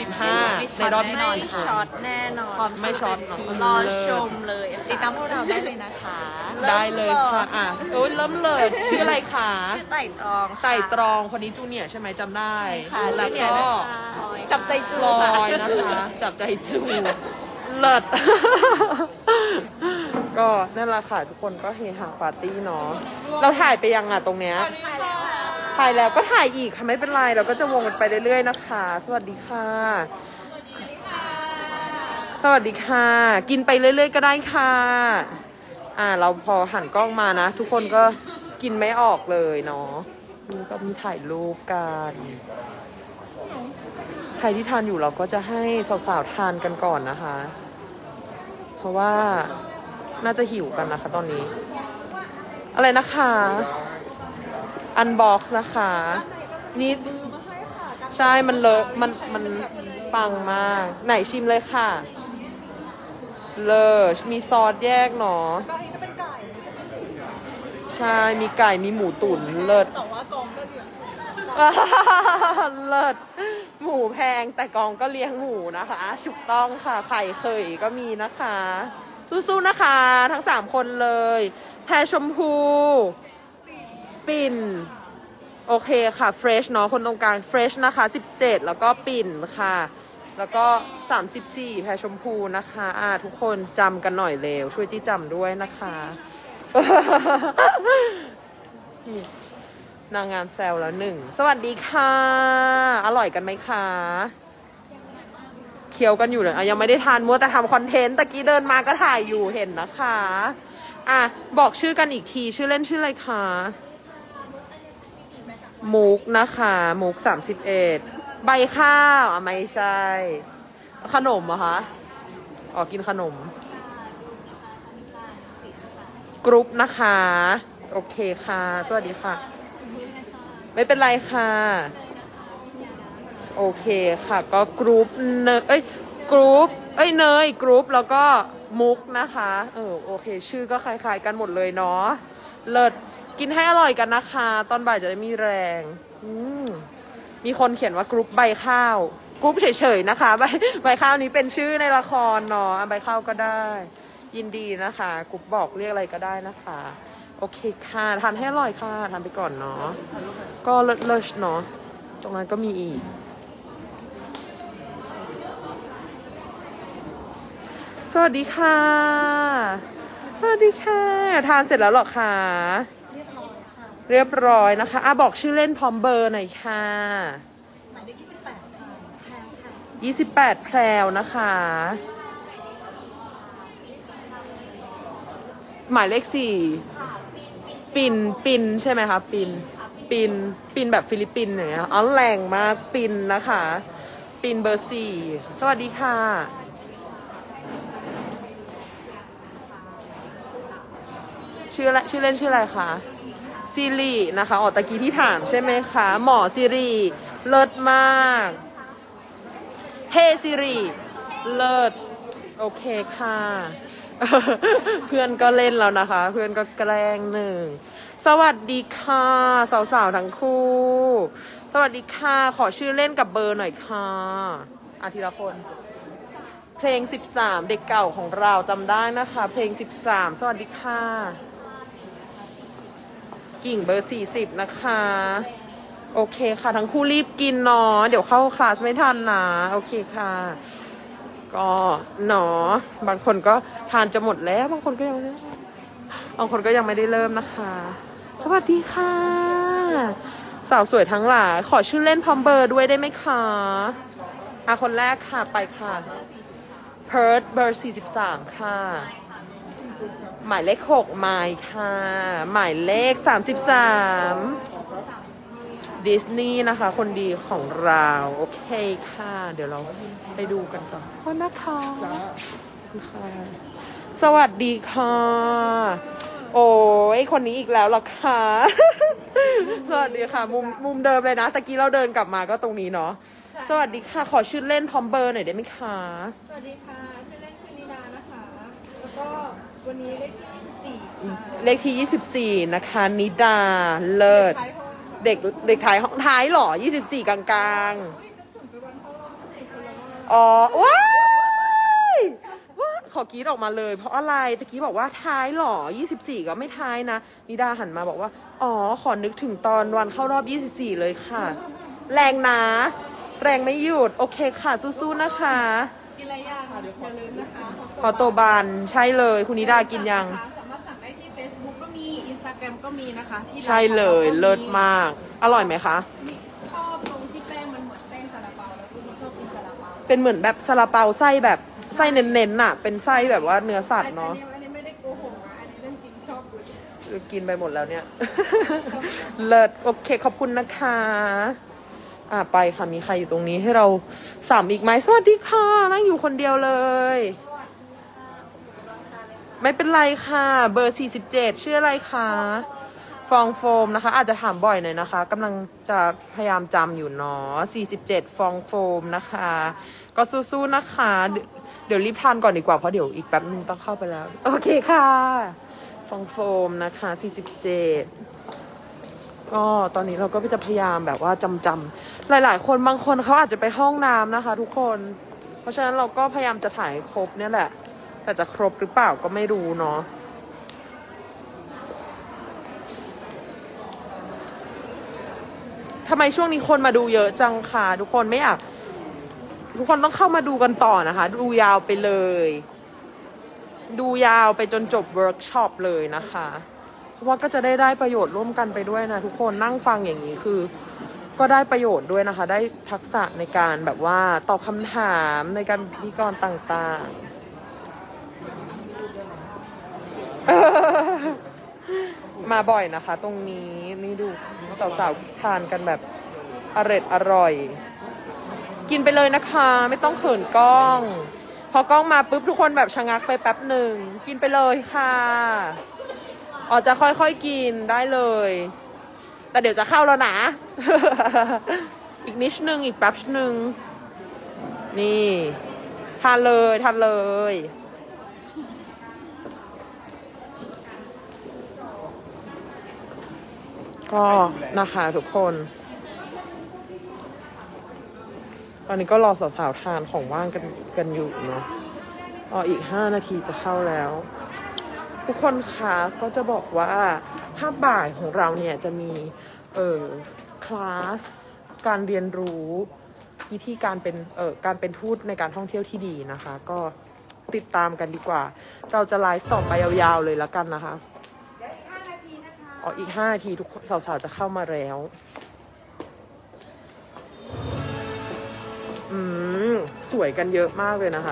15ในรอบที่ไม่ช็อตแน่นอนไม่ช็อตรอชมเลยติดตามพวกเราได้เลยนะคะได้เลยค่ะเริ่มเลยชื่ออะไรคะชื่อไต่ตรองคนนี้จูเนียร์ใช่ไหมจำได้แล้วก็จับใจจูลอยนะคะจับใจจูเลิศก็นั่นแหละค่ะทุกคนก็เฮฮาปาร์ตี้เนาะเราถ่ายไปยังอ่ะตรงเนี้ยถ่ายแล้วก็ถ่ายอีกค่ะไม่เป็นไรเราก็จะวงกันไปเรื่อยๆนะคะสวัสดีค่ะสวัสดีค่ะกินไปเรื่อยๆก็ได้ค่ะเราพอหันกล้องมานะทุกคนก็กินไม่ออกเลยเนาะนี่ก็มีถ่ายรูปกันใครที่ทานอยู่เราก็จะให้สาวๆทานกันก่อนนะคะเพราะว่าน่าจะหิวกันนะคะตอนนี้อะไรนะคะอันบ็อกซ์นะคะนี่ใช่มันเลอะมันปังมากไหนชิมเลยค่ะเลยมีซอสแยกเนาะก็อันนี้จะเป็นไก่ใช่มีไก่มีหมูตุ๋นเลิศแต่ว่ากองก็เลี้ยงเลิศหมูแพงแต่กองก็เลี้ยงหมูนะคะถูกต้องค่ะไข่เคยก็มีนะคะสู้ๆนะคะทั้ง3คนเลยแพรชมพูปิ่นโอเคค่ะเฟรชเนาะคนตรงกลางเฟรชนะคะ17แล้วก็ปิ่นค่ะแล้วก็34แพรชมพูนะคะทุกคนจำกันหน่อยเร็วช่วยจี้จำด้วยนะคะนางงามแซวแล้ว1สวัสดีค่ะอร่อยกันไหมคะเคี้ยวกันอยู่เลยยังไม่ได้ทานมัวแต่ทำคอนเทนต์ตะกี้เดินมาก็ถ่ายอยู่เห็นนะคะบอกชื่อกันอีกทีชื่อเล่นชื่ออะไรคะมุกนะคะมุก31ใบข้าวไม่ใช่ขนมเหรอคะกินขนมกรุ๊ปนะคะโอเคค่ะสวัสดีค่ะไม่เป็นไรค่ะโอเคค่ะก็กรุ๊ปเนยกรุ๊ปเนยกรุ๊ปแล้วก็มุกนะคะโอเคชื่อก็คล้ายๆกันหมดเลยเนาะเลิศกินให้อร่อยกันนะคะตอนบ่ายจะได้มีแรงมีคนเขียนว่ากรุ๊ปใบข้าวกรุ๊ปเฉยๆนะคะใบข้าวนี้เป็นชื่อในละครเนาะใบข้าวก็ได้ยินดีนะคะกรุ๊ปบอกเรียกอะไรก็ได้นะคะโอเคค่ะทานให้อร่อยค่ะทานไปก่อนเนาะก็เลิศเนาะตรงนั้นก็มีอีกสวัสดีค่ะสวัสดีค่ะทานเสร็จแล้วหรอคะเรียบร้อยนะคะบอกชื่อเล่นพร้อมเบอร์หน่อยค่ะหมายเลข28แพรวนะคะหมายเลข4ปินใช่ไหมคะปินแบบฟิลิปปินส์อย่างเงี้ยแรงมากปินนะคะปินเบอร์4สวัสดีค่ะชื่อเล่นชื่ออะไรคะซิรินะคะตะกี้ที่ถามใช่ไหมคะหมอซิริเลิศมากเฮ้ซิริเลิศโอเคค่ะเพื่อนก็เล่นแล้วนะคะเพื่อนก็แกล้ง1สวัสดีค่ะสาวๆทั้งคู่สวัสดีค่ะขอชื่อเล่นกับเบอร์หน่อยค่ะทีละคนเพลง13เด็กเก่าของเราจำได้นะคะเพลง13สวัสดีค่ะกิ่งเบอร์40นะคะโอเคค่ะทั้งคู่รีบกินเนาะเดี๋ยวเข้าคลาสไม่ทันนะโอเคค่ะก็เนาะบางคนก็ทานจะหมดแล้วบางคนก็ยังไม่ได้เริ่มนะคะสวัสดีค่ะสาวสวยทั้งหลายขอชื่อเล่นพร้อมเบอร์ด้วยได้ไหมคะคนแรกค่ะไปค่ะเพิร์ดเบอร์43ค่ะหมายเลข6ไมค์ค่ะหมายเลข33ดิสนีย์นะคะคนดีของเราโอเคค่ะเดี๋ยวเราไปดูกันต่อขอบคุณนะคะสวัสดีค่ะโอ้ยคนนี้อีกแล้วหรอคะสวัสดีค่ะมุมเดิมเลยนะตะกี้เราเดินกลับมาก็ตรงนี้เนาะสวัสดีค่ะขอชื่อเล่นพร้อมเบอร์หน่อยได้ไหมคะสวัสดีค่ะชื่อเล่นชื่อนิดานะคะแล้วก็วันนี้เลขที่24ค่ะเลขที่24นะคะนิดาเลิศเด็กท้ายห้องท้ายหรอ24กลางว้ายขอกรี๊ดออกมาเลยเพราะอะไรตะกี้บอกว่าท้ายหรอ24ก็ไม่ท้ายนะนิดาหันมาบอกว่าขอนึกถึงตอนวันเข้ารอบ24เลยค่ะแรงนะแรงไม่หยุดโอเคค่ะสู้ๆนะคะกินอะไรย่างอย่าลืมนะคะพอโตบานใช่เลยคุณนิดากินยังสามารถสั่งได้ที่ Facebook ก็มี Instagram ก็มีนะคะที่ใช่เลยเลิศมาก อร่อยไหมคะชอบตรงที่แป้งมันเหมือนแป้งซาลาเปาแล้วคุณชอบกินซาลาเปาเป็นเหมือนแบบซาลาเปาไส้แบบไส้เน้นๆน่ะ เป็นไส้แบบว่าเนื้อสัตว์เนาะอันนี้ไม่ได้โกหกนะอันนี้เรื่องจริงชอบดูกินไปหมดแล้วเนี่ย เลิศโอเคขอบคุณนะคะไปค่ะมีใครอยู่ตรงนี้ให้เราสามอีกไหมสวัสดีค่ะนั่งอยู่คนเดียวเลยไม่เป็นไรค่ะเบอร์47ชื่ออะไรคะฟองโฟมนะคะอาจจะถามบ่อยหน่อยนะคะกำลังจะพยายามจำอยู่เนาะ47ฟองโฟมนะคะก็สู้ๆนะคะเดี๋ยวรีบทานก่อนดีกว่าเพราะเดี๋ยวอีกแป๊บนึงต้องเข้าไปแล้วโอเคค่ะฟองโฟมนะคะ47ก็ตอนนี้เราก็จะพยายามแบบว่าจำหลายๆคนบางคนเขาอาจจะไปห้องน้ำนะคะทุกคนเพราะฉะนั้นเราก็พยายามจะถ่ายครบเนี่ยแหละแต่จะครบหรือเปล่าก็ไม่รู้เนาะทำไมช่วงนี้คนมาดูเยอะจังค่ะทุกคนไม่อยากทุกคนต้องเข้ามาดูกันต่อนะคะดูยาวไปเลยดูยาวไปจนจบเวิร์กช็อปเลยนะคะเพราะว่าก็จะได้ประโยชน์ร่วมกันไปด้วยนะทุกคนนั่งฟังอย่างนี้คือก็ได้ประโยชน์ด้วยนะคะได้ทักษะในการแบบว่าตอบคำถามในการพิธีกรต่างๆ มาบ่อยนะคะตรงนี้นี่ดูสาวๆทานกันแบบอร่อยกินไปเลยนะคะไม่ต้องเขินกล้องพอกล้องมาปุ๊บทุกคนแบบชะงักไปแป๊บหนึ่งกินไปเลยค่ะจะค่อยๆกินได้เลยแต่เดี๋ยวจะเข้าแล้วนะ อีกนิดนึงอีกแป๊บนึงนี่ทานเลยก็นะคะทุกคนตอนนี้ก็รอสาวๆทานของว่างกันอยู่เนาะอีก5 นาทีจะเข้าแล้วทุกคนคะก็จะบอกว่าภาคบ่ายของเราเนี่ยจะมีคลาสการเรียนรู้วิธีการเป็นทูตในการท่องเที่ยวที่ดีนะคะก็ติดตามกันดีกว่าเราจะไลฟ์ต่อไปยาวๆเลยแล้วกันนะคะอีก5 นาทีทุกสาวๆจะเข้ามาแล้วสวยกันเยอะมากเลยนะคะ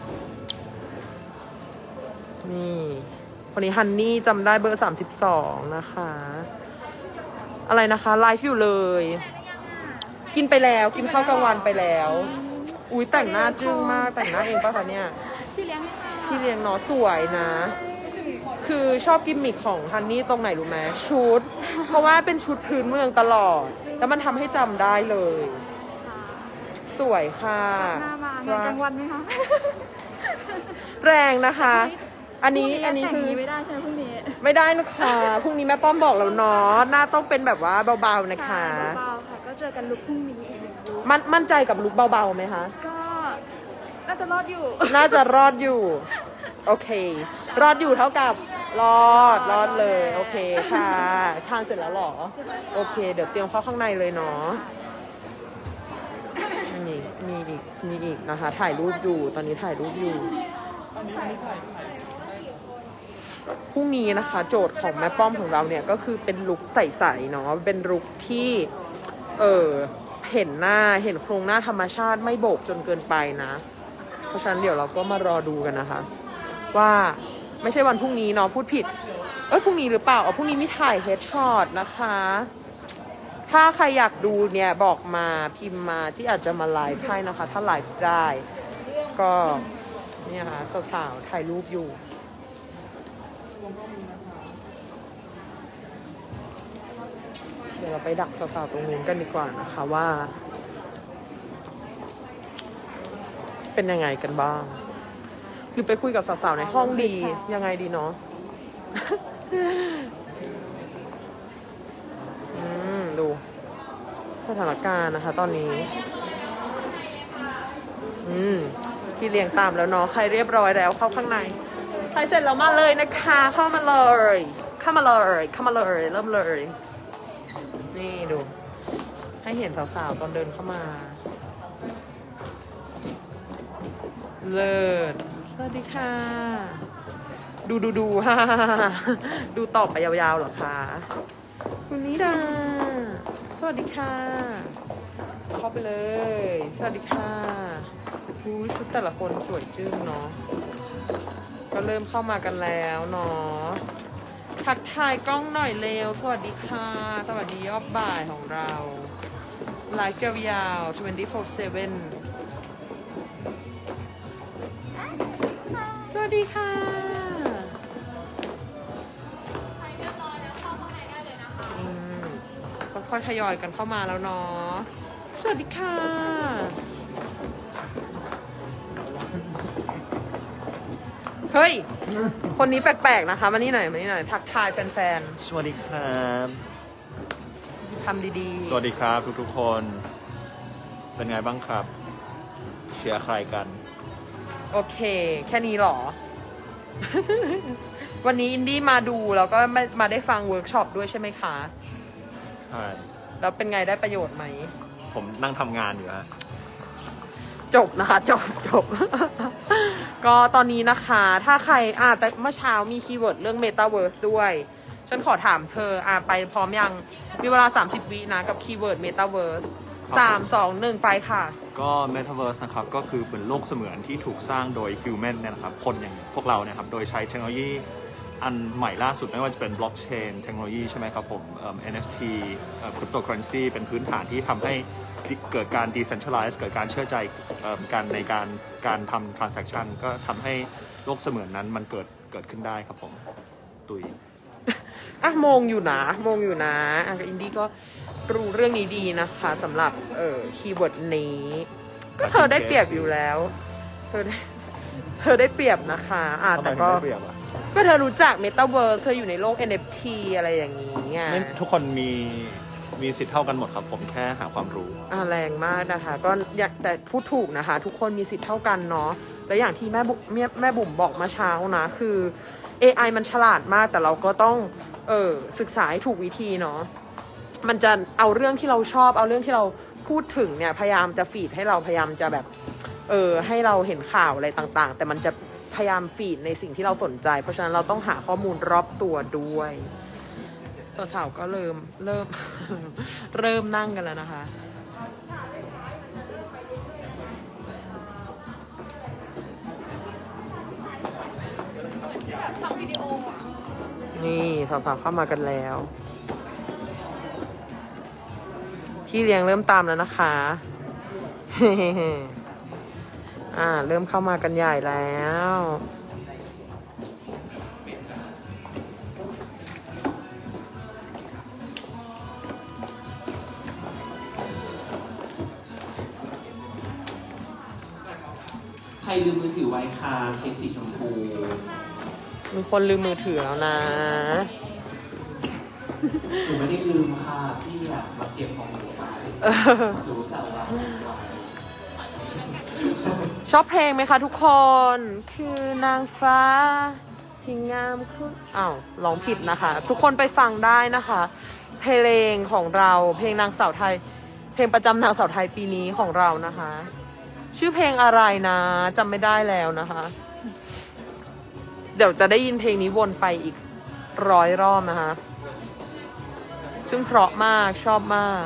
นี่คนนี้ฮันนี่จำได้เบอร์32นะคะอะไรนะคะไลฟ์อยู่เลยกินไปแล้วกินข้าวกลางวันไปแล้วอุ้ยแต่งหน้าจึ้งมากแต่งหน้าเองป่ะคะเนี่ยพี่เลี้ยงเนาะสวยนะคือชอบกิมมิคของฮันนี่ตรงไหนรู้ไหมชุดเพราะว่าเป็นชุดพื้นเมืองตลอดแล้วมันทำให้จำได้เลยสวยค่ะหน้ามาในกลางวันไหมคะแรงนะคะอันนี้คือไม่ได้ใช่ไหมพรุ่งนี้ไม่ได้นะคะพรุ่งนี้แม่ป้อมบอกแล้วเนาะหน้าต้องเป็นแบบว่าเบาๆนะคะเบาๆค่ะก็เจอกันลุคพรุ่งนี้อีกมั่นใจกับลุคเบาๆไหมคะก็น่าจะรอดอยู่โอเครอดอยู่เท่ากับรอดเลยโอเคค่ะทานเสร็จแล้วหรอโอเคเดี๋ยวเตรียมเข้าข้างในเลยเนาะนี่มีอีกนะคะถ่ายรูปอยู่ตอนนี้ถ่ายรูปอยู่พรุ่งนี้นะคะโจทย์ของแม่ป้อมของเราเนี่ยก็คือเป็นลุคใสๆเนาะเป็นลุคที่เห็นหน้าเห็นโครงหน้าธรรมชาติไม่โบกจนเกินไปนะเพราะฉะนั้นเดี๋ยวเราก็มารอดูกันนะคะว่าไม่ใช่วันพรุ่งนี้เนาะพูดผิดพรุ่งนี้หรือเปล่าพรุ่งนี้มีถ่ายเฮดช็อตนะคะถ้าใครอยากดูเนี่ยบอกมาพิมพ์มาที่อาจจะมาไลฟ์ให้นะคะถ้าไลฟ์ได้ก็เนี่ยค่ะสาวๆถ่ายรูปอยู่เดี๋ยวเราไปดักสาวๆตรงนู้นกันดีกว่านะคะว่าเป็นยังไงกันบ้างหรือไปคุยกับสาวๆในห้องดียังไงดีเนาะ ดูสถานการณ์นะคะตอนนี้พี่เลี้ยงตามแล้วเนาะใครเรียบร้อยแล้วเข้าข้างในใครเสร็จแล้วมาเลยนะคะเข้ามาเลยเริ่มเลยนี่ดูให้เห็นสาวๆตอนเดินเข้ามาเลิศวัสดีค่ะ ดู ฮ่าดูตอบไปยาวๆเหรอคะคุณนิดาสวัสดีค่ะเข้าไปเลยสวัสดีค่ะดูชุดแต่ละคนสวยจึ้งเนาะก็เริ่มเข้ามากันแล้วเนาะทักทายกล้องหน่อยเร็วสวัสดีค่ะสวัสดียอบบ่ายของเราไลฟ์ยาวๆ 24/7 สวัสดีค่ะค่อยๆทยอยกันเข้ามาแล้วเนาะสวัสดีค่ะเฮ้ยคนนี้แปลกๆนะคะมานี่หน่อยทักทายแฟนๆสวัสดีครับทำดีๆสวัสดีครับทุกๆคนเป็นไงบ้างครับเชียร์ใครกันโอเคแค่นี้หรอ วันนี้อินดี้มาดูแล้วก็มาได้ฟังเวิร์กช็อปด้วยใช่ไหมคะใช่แล้วเป็นไงได้ประโยชน์ไหมผมนั่งทำงานอยู่ฮะจบนะคะจบ ก็ตอนนี้นะคะถ้าใครแต่เมื่อเช้ามีคีย์เวิร์ดเรื่อง Metaverse ด้วยฉันขอถามเธอไปพร้อมยังมีเวลา30 วินะกับคีย์เวิร์ด Metaverse 3 2 1ไปค่ะก็ Metaverse นะครับก็คือเป็นโลกเสมือนที่ถูกสร้างโดย Human เนี่ยนะครับคนอย่างพวกเราเนี่ยครับโดยใช้เทคโนโลยีอันใหม่ล่าสุดไม่ว่าจะเป็น Blockchain เทคโนโลยีใช่ไหมครับผม NFT Cryptocurrency เป็นพื้นฐานที่ทำให้เกิดการ decentralize เกิดการเชื่อใจกันในการทำ transaction ก็ทำให้โลกเสมือนนั้นมันเกิดขึ้นได้ครับผมตุยมองอยู่นะอินดี้ก็รู้เรื่องนี้ดีนะคะสำหรับคีย์เวิร์ดนี้ก็เธอได้เปรียบอยู่แล้วเธอได้เปรียบนะคะแต่ก็เธอรู้จัก Metaverse เธออยู่ในโลก NFT อะไรอย่างนี้ไงทุกคนมีสิทธิ์เท่ากันหมดครับผมแค่หาความรู้แรงมากนะคะก็แต่พูดถูกนะคะทุกคนมีสิทธิ์เท่ากันเนาะและอย่างที่แม่บุ๋มบอกมาเช้านะคือ AI มันฉลาดมากแต่เราก็ต้องศึกษาให้ถูกวิธีเนาะมันจะเอาเรื่องที่เราชอบเอาเรื่องที่เราพูดถึงเนี่ยพยายามจะฟีดให้เราพยายามจะแบบให้เราเห็นข่าวอะไรต่างๆแต่มันจะพยายามฟีดในสิ่งที่เราสนใจเพราะฉะนั้นเราต้องหาข้อมูลรอบตัวด้วยสาวๆก็เริ่มนั่งกันแล้วนะคะนี่สาวๆเข้ามากันแล้วพี่เลี้ยงเริ่มตามแล้วนะคะ เริ่มเข้ามากันใหญ่แล้วใครลืมมือถือไว้ค่ะเค้กสีชมพูมีคนลืมมือถือแล้วนะหนูไม่ได้ลืมค่ะพี่อยากมาเก็บของหนูไปหนูสั่งไว้ชอบเพลงไหมคะทุกคนคือนางฟ้าที่งามคือร้องผิดนะคะทุกคนไปฟังได้นะคะเพลงของเราเพลงนางสาวไทยเพลงประจำนางสาวไทยปีนี้ของเรานะคะชื่อเพลงอะไรนะจำไม่ได้แล้วนะคะเดี๋ยวจะได้ยินเพลงนี้วนไปอีก100 รอบนะคะซึ่งเพราะมากชอบมาก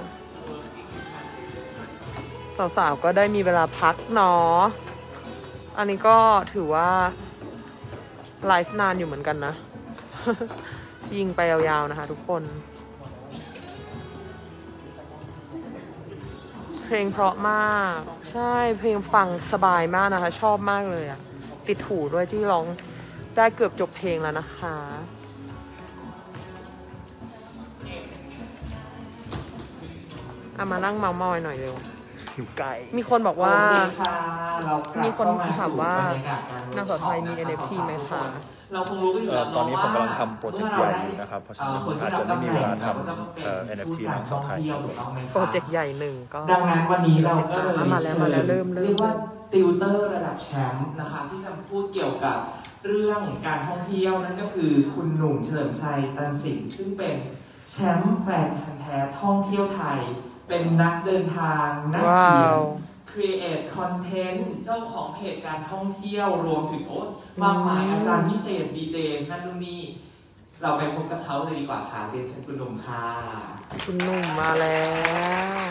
สาวๆก็ได้มีเวลาพักเนาะอันนี้ก็ถือว่าไลฟ์นานอยู่เหมือนกันนะ ยิงไปยาวๆนะคะทุกคนเพลงเพราะมากใช่เพลงฟังสบายมากนะคะชอบมากเลยติดหูด้วยที่ร้องได้เกือบจบเพลงแล้วนะคะมานั่งเมามอยหน่อยเร็วหิวไก่มีคนบอกว่ามีคนถามว่านางสาวไทยมี NFT ไหมคะเราคงรู้กันอยู่แล้วตอนนี้ผมกำลังทำโปรเจกต์ใหญ่อยู่นะครับเพราะฉะนั้นอาจจะไม่มีเวลาทำNFT นางสาวไทยโปรเจกต์ใหญ่หนึ่งก็ดังนั้นวันนี้เราก็เลยมาแล้วเริ่มเรียกว่าติวเตอร์ระดับแชมป์นะคะที่จะพูดเกี่ยวกับเรื่องการท่องเที่ยวนั่นก็คือคุณหนุ่มเฉลิมชัยตันสิงห์ซึ่งเป็นแชมป์แฟนพันธุ์แท้ท่องเที่ยวไทยเป็นนักเดินทางนักเขียน create content เจ้าของเพจการท่องเที่ยวรวมถึงมากมายอาจารย์พิเศษดีเจนั่นนู่นนี่เราไปพบกับเขาเลยดีกว่าค่ะเรียนเชิญคุณหนุ่มค่ะคุณหนุ่มมาแล้ว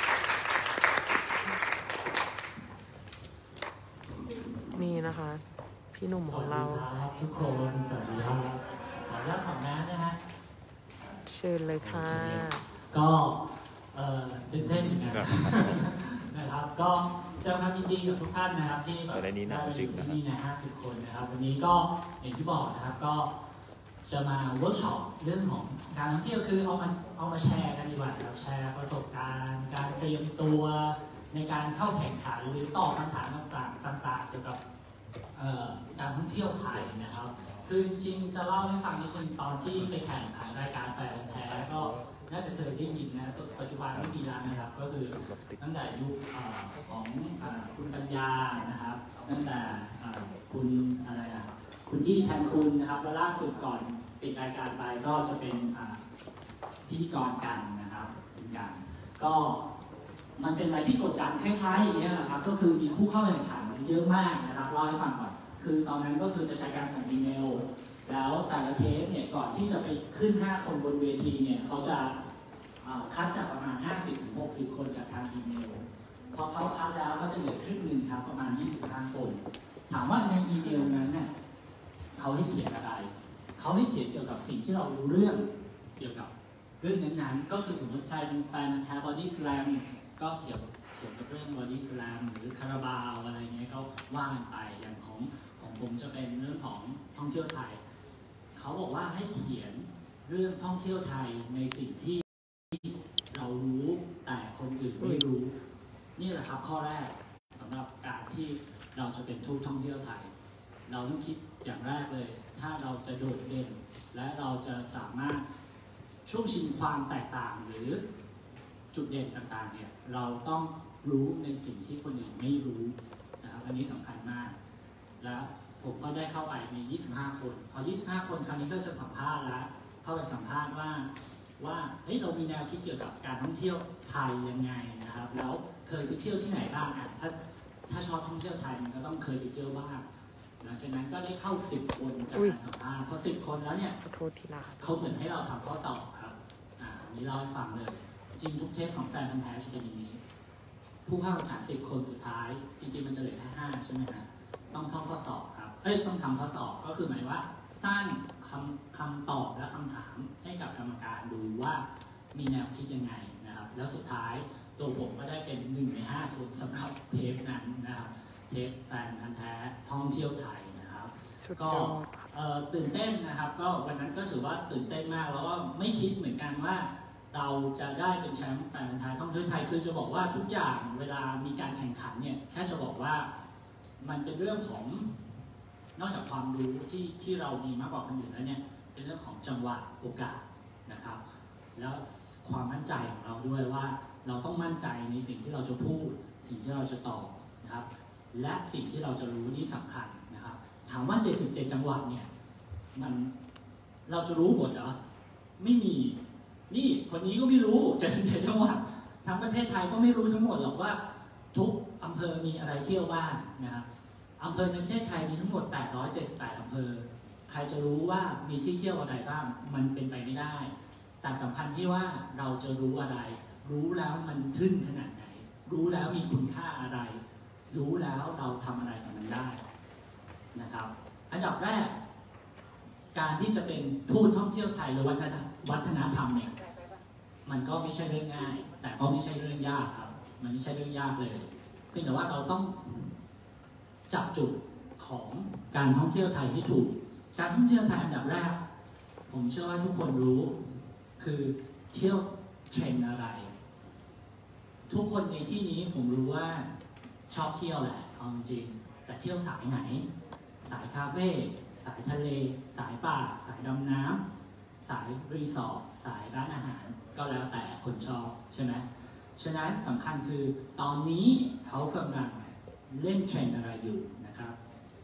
นี่นะคะพี่หนุ่มของเราทุกคนสวัสดีครับขออนุญาตของน้ำนะฮะเชิญเลยค่ะก็ตื่นเต้นนะครับก็แสดงความยินดีกับทุกท่านนะครับที่ได้ที่นี่นะ50 คนนะครับวันนี้ก็อย่างที่บอกนะครับก็จะมาเวิร์กช็อปเรื่องของการท่องเที่ยวคือเอามาแชร์กันดีกว่าครับแชร์ประสบการณ์การเตรียมตัวในการเข้าแข่งขันหรือตอบคำถามต่างๆเกี่ยวกับการท่องเที่ยวไทยนะครับคือจริงๆจะเล่าให้ฟังนิดนึงตอนที่ไปแข่งขันรายการแฟนแท้ก็น่าจะเคยได้ยินนะปัจจุบันไม่มีแล้วนะครับก็คือตั้งแต่ยุคของคุณปัญญานะครับตั้งแต่คุณอะไรคุณอี้แทนคุณนะครับและล่าสุดก่อนปิดรายการไปก็จะเป็นพิธีกรกันนะครับเป็นกันก็มันเป็นอะไรที่กดดันคล้ายๆอย่างนี้นะครับก็คือมีผู้เข้าแข่งขันเยอะมากนะครับเล่าให้ฟังก่อนคือตอนนั้นก็คือจะใช้การส่งอีเมลแล้วแต่ละเทปเนี่ยก่อนที่จะไปขึ้น5 คนบนเวทีเนี่ยเขาจะคัดจากประมาณ 50-60 คนจากทางอีเมลพอเขาคัดแล้วก็จะเหลือครึ่งหนึ่งครับประมาณ25 คนถามว่าในอีเมลนั้นเนี่ยเขาให้เขียนอะไรเขาให้เขียนเกี่ยวกับสิ่งที่เรารู้เรื่องเกี่ยวกับเรื่องนั้นๆก็คือสมมติใครเป็นแฟนแท้บอดี้สแลมก็เกี่ยวกับเรื่องบอดี้สแลมหรือคาราบาวอะไรเงี้ยก็ว่ากันไปอย่างของผมจะเป็นเรื่องของท่องเที่ยวไทยเขาบอกว่าให้เขียนเรื่องท่องเที่ยวไทยในสิ่งที่เรารู้แต่คนอื่นไม่รู้นี่แหละครับข้อแรกสำหรับการที่เราจะเป็นทูตท่องเที่ยวไทยเราต้องคิดอย่างแรกเลยถ้าเราจะโดดเด่นและเราจะสามารถช่วงชิงความแตกต่างหรือจุดเด่นต่างๆเนี่ยเราต้องรู้ในสิ่งที่คนอื่นไม่รู้นะครับอันนี้สำคัญมากแล้วผมก็ได้เข้าไปมี25 คนพอ25 คนคราวนี้ก็จะสัมภาษณ์แล้วเข้าไปสัมภาษณ์ว่าเฮ้ยเรามีแนวคิดเกี่ยวกับการท่องเที่ยวไทยยังไงนะครับแล้วเคยไปเที่ยวที่ไหนบ้างถ้าชอบท่องเที่ยวไทยมันก็ต้องเคยไปเที่ยวบ้างหลังจากนั้นก็ได้เข้า10 คนจากการสัมภาษณ์พอ10 คนแล้วเนี่ยเขาเหมือนให้เราทำข้อสอบครับนี้เล่าให้ฟังเลยจริงทุกเทปของแฟนพันธุ์แท้จะเป็นอย่างนี้ผู้เข้าแข่งขัน10 คนสุดท้ายจริงๆมันจะเหลือแค่5ใช่ไหมครับต้องท่องข้อสอบครับต้องทำข้อสอบก็คือหมายว่าสร้างคำตอบและคำถามให้กับกรรมการดูว่ามีแนวคิดยังไงนะครับแล้วสุดท้ายตัวผมก็ได้เป็น1 ใน 5 คนสำหรับเทปนั้นนะครับเทปแฟนพันธุ์แท้ท่องเที่ยวไทยนะครับก็ตื่นเต้นนะครับก็วันนั้นก็ถือว่าตื่นเต้นมากแล้วก็ไม่คิดเหมือนกันว่าเราจะได้เป็นแชมป์แฟนพันธุ์แท้ท่องเที่ยวไทยคือจะบอกว่าทุกอย่างเวลามีการแข่งขันเนี่ยแค่จะบอกว่ามันเป็นเรื่องของนอกจากความรู้ที่เรามีมากกว่าคนอื่นแล้วเนี่ยเป็นเรื่องของจังหวะโอกาสนะครับแล้วความมั่นใจของเราด้วยว่าเราต้องมั่นใจในสิ่งที่เราจะพูดสิ่งที่เราจะตอบนะครับและสิ่งที่เราจะรู้นี่สำคัญนะครับถามว่า77 จังหวัดเนี่ยเราจะรู้หมดเหรอไม่มีนี่คนนี้ก็ไม่รู้77 จังหวัดทั้งประเทศไทยก็ไม่รู้ทั้งหมดหรอกว่าทุกอำเภอมีอะไรเที่ยวบ้างนะครับอำเภอในประเทศไทยมีทั้งหมด878 อำเภอใครจะรู้ว่ามีที่เที่ยวอะไรบ้างมันเป็นไปไม่ได้แต่สำคัญที่ว่าเราจะรู้อะไรรู้แล้วมันทึ่งขนาดไหนรู้แล้วมีคุณค่าอะไรรู้แล้วเราทำอะไรกับมันได้นะครับอันดับแรกการที่จะเป็นทูตท่องเที่ยวไทยหรือวัฒนธรรมเนี่ยมันก็ไม่ใช่เรื่องง่ายแต่ก็ไม่ใช่เรื่องยากครับมันไม่ใช่เรื่องยากเลยเพียงแต่ว่าเราต้องจับจุดของการท่องเที่ยวไทยที่ถูกการท่องเที่ยวไทยอันดับแรกผมเชื่อว่าทุกคนรู้คือเที่ยวเทรนด์อะไรทุกคนในที่นี้ผมรู้ว่าชอบเที่ยวแหละเอาจริงแต่เที่ยวสายไหนสายคาเฟ่สายทะเลสายป่าสายดำน้ำสายรีสอร์ทสายร้านอาหารก็แล้วแต่คนชอบใช่ไหมฉะนั้นสำคัญคือตอนนี้เขากำลังเล่นเทรนด์อะไรอยู่นะครับ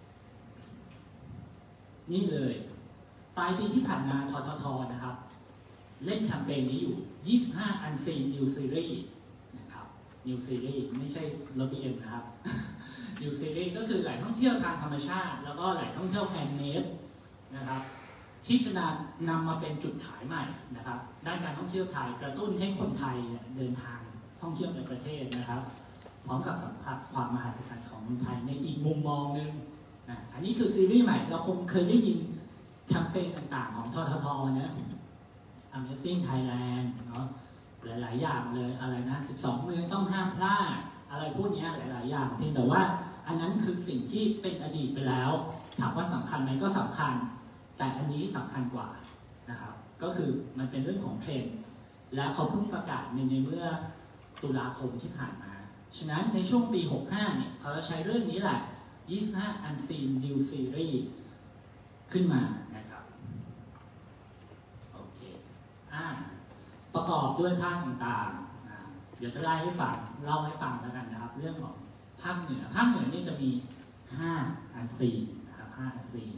นี่เลยปลายปีที่ผ่านมาททท.นะครับเล่นแคมเปญนี้อยู่25 Unseen New Series นะครับ New Series ไม่ใช่รถ BM นะครับ New Series ก็คือแหล่งท่องเที่ยวทางธรรมชาติแล้วก็แหล่งท่องเที่ยวแฮนด์เมดนะครับที่จะนำมาเป็นจุดขายใหม่นะครับด้านการท่องเที่ยวไทยกระตุ้นให้คนไทยเดินทางท่องเที่ยวในประเทศนะครับพร้อมกับสัมผัสความมหัศจรรย์ของเมืองไทยในอีกมุมมองหนึ่งอันนี้คือซีรีส์ใหม่เราคงเคยได้ยินแคมเปญต่างๆของทททนะ Amazing Thailand เนาะหลายๆอย่างเลยอะไรนะ12 เมืองต้องห้ามพลาดอะไรพวกนี้หลายๆอย่างเพียงแต่ว่าอันนั้นคือสิ่งที่เป็นอดีตไปแล้วถามว่าสำคัญไหมก็สำคัญแต่อันนี้สำคัญกว่านะครับก็คือมันเป็นเรื่องของเทรนด์และเขาเพิ่งประกาศในเมื่อตุลาคมที่ผ่านมาฉะนั้นในช่วงปี 65 เนี่ยเขาจะใช้เรื่องนี้แหละ25 Unseen New Series ขึ้นมานะครับโอเคประกอบด้วยภาคต่างๆเดี๋ยวจะเล่าให้ฟังแล้วกันนะครับเรื่องของภาคเหนือนี่จะมี5 Unseen นะครับ5 Unseen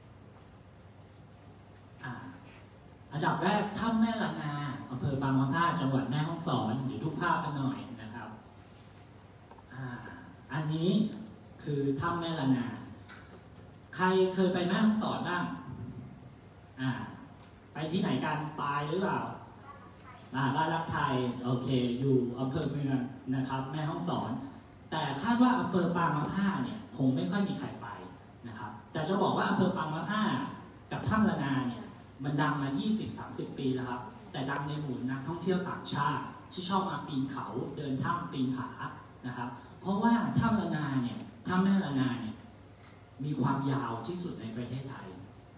อันดับแรกถ้ำแม่ละนาอำเภอบางมะพร้าวจังหวัดแม่ฮ่องสอนเดี๋ยวทุกภาพกันหน่อยนะครับอันนี้คือถ้ำแม่ละนาใครเคยไปแม่ฮ่องสอนบ้างไปที่ไหนกันปายหรือเปล่าบ้านรักไทยโอเคอยู่อำเภอเมืองนะครับแม่ฮ่องสอนแต่คาดว่าอำเภอปางมะพร้าวเนี่ยคงไม่ค่อยมีใครไปนะครับแต่จะบอกว่าอำเภอปางมะพร้าวกับถ้ำละนาเนี่ยมันดังมา 20-30 ปีแล้วครับแต่ดังในหมู่นักท่องเที่ยวต่างชาติที่ชอบมาปีนเขาเดินถ้ำปีนผานะครับเพราะว่าถ้ำละนาเนี่ยถ้ำแม่ละนาเนี่ยมีความยาวที่สุดในประเทศไทย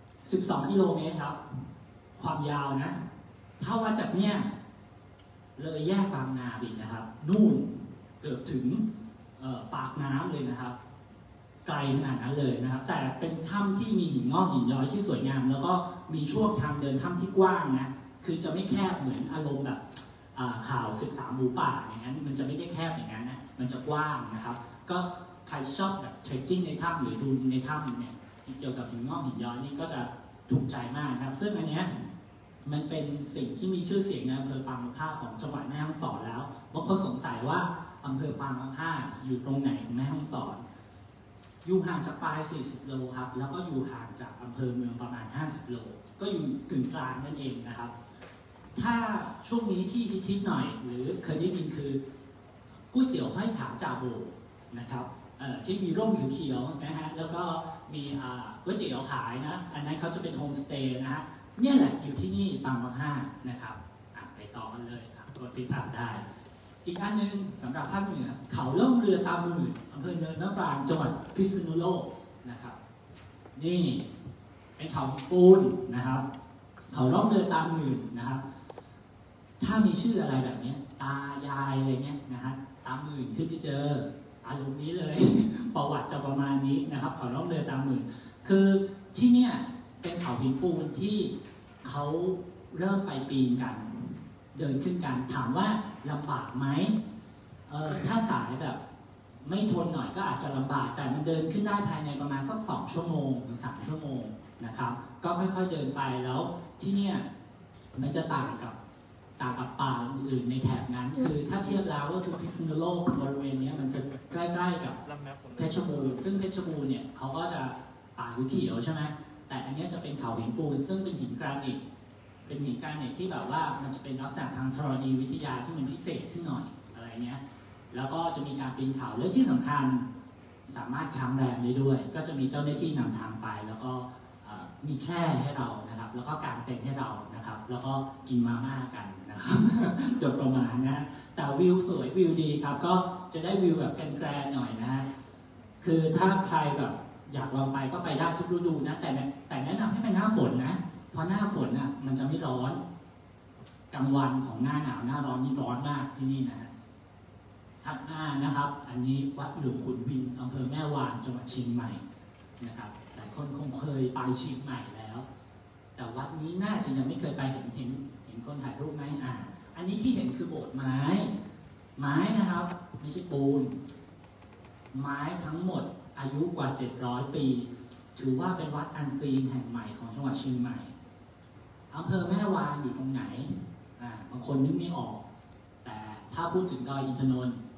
12 กิโลเมตรครับความยาวนะถ้าว่าจากเนี่ยเลยแยกบางนาบินนะครับนู่นเกือบถึงปากน้ำเลยนะครับไกลขนาดนั้นเลยนะครับแต่เป็นถ้ำที่มีหินงอกหินย้อยที่สวยงามแล้วก็มีช่วงทางเดินถ้ำที่กว้างนะคือจะไม่แคบเหมือนอารมณ์แบบข่าว13 หมูป่าอย่างนั้นมันจะไม่ได้แคบอย่างนั้นนะมันจะกว้างนะครับก็ใครชอบแบบเทรคกิ้งในถ้ำหรือดูในถ้ำเนี่ยเกี่ยวกับหินงอกหินย้อยนี่ก็จะถูกใจมากครับซึ่งอันเนี้ยมันเป็นสิ่งที่มีชื่อเสียงในอำเภอปางมะพร้าวของจังหวัดแม่ฮ่องสอนแล้วบางคนสงสัยว่าอำเภอปางมะพร้าวอยู่ตรงไหนของแม่ฮ่องสอนอยู่ห่างจากปลาย40 โลครับแล้วก็อยู่ห่างจากอำเภอเมืองประมาณ50 โลก็อยู่กึ่งกลางนั่นเองนะครับถ้าช่วงนี้ที่ฮิตๆหน่อยหรือเคยได้ยินคือก๋วยเตี๋ยวห้อยขาจ่าโบนะครับที่มีร่มเขียวๆนะฮะแล้วก็มีก๋วยเตี๋ยวขายนะอันนั้นเขาจะเป็นโฮมสเตย์นะฮะเนี่ยแหละอยู่ที่นี่บางมะพร้าวนะครับไปต่อกันเลยกดปิดอัพได้อีกอันหนึ่งสำหรับภาคเหนือเขาล่องเรือตาหมื่นอำเภอเนินมะปรางจังหวัดพิษณุโลกนะครับนี่เป็นเขาปูนนะครับเขาล่องเรือตาหมื่นนะครับถ้ามีชื่ออะไรแบบนี้ตายายอะไรเงี้ยนะฮะตาหมื่นขึ้นไปเจออารมณ์นี้เลย ประวัติจะประมาณนี้นะครับเขาล่องเรือตาหมื่นคือที่เนี่ยเป็นเขาหินปูนที่เขาเริ่มไปปีนกันเดินขึ้นกันถามว่าลำบากไหมถ้าสายแบบไม่ทนหน่อยก็อาจจะลำบากแต่มันเดินขึ้นได้ภายในประมาณสัก2 ชั่วโมงถึง3 ชั่วโมงนะครับก็ค่อยๆเดินไปแล้วที่เนี่ยมันจะต่างกับป่าอื่นๆในแถบนั้นคือถ้าเทียบแล้วก็คือพิษณุโลกบริเวณนี้มันจะใกล้ๆกับเพชรบูรณ์ซึ่งเพชรบูรณ์เนี่ยเขาก็จะป่าเขียวใช่ไหมแต่อันนี้จะเป็นเขาหินปูนซึ่งเป็นหินแกรนิตเป็นหินแกรนิตที่แบบว่ามันจะเป็นลักษณะทางธรณีวิทยาที่มันพิเศษขึ้นหน่อยอะไรเงี้ยแล้วก็จะมีการปีนเขาและที่สำคัญสามารถค้างแรมได้ด้วยก็จะมีเจ้าหน้าที่นำทางไปแล้วก็มีแคร่ให้เรานะครับแล้วก็กางเต็นท์ให้เรานะครับแล้วก็กินมาม่ากันนะครับ โดยประมาณนะแต่วิวสวยวิวดีครับก็จะได้วิวแบบแกรนๆหน่อยนะฮะคือถ้าใครแบบอยากลองไปก็ไปได้ทุกฤดูนะแต่แนะนำให้ไปหน้าฝนนะเพราะหน้าฝนน่ะมันจะไม่ร้อนกลางวันของหน้าหนาวหน้าร้อนนี่ร้อนมากที่นี่นะฮะถัดมานะครับอันนี้วัดหลวงขุนวินอำเภอแม่วางจังหวัดเชียงใหม่นะครับหลายคนคงเคยไปเชียงใหม่แล้วแต่วัดนี้น่าจะยังไม่เคยไปเห็นคนถ่ายรูปไหมอันนี้ที่เห็นคือโบสถ์ไม้นะครับไม่ใช่ปูนไม้ทั้งหมดอายุกว่า700 ปีถือว่าเป็นวัดอันซีนแห่งใหม่ของจังหวัดเชียงใหม่อำเภอแม่วางอยู่ตรงไหนบางคนนึกไม่ออกแต่ถ้าพูดถึงดอยอินทนนท์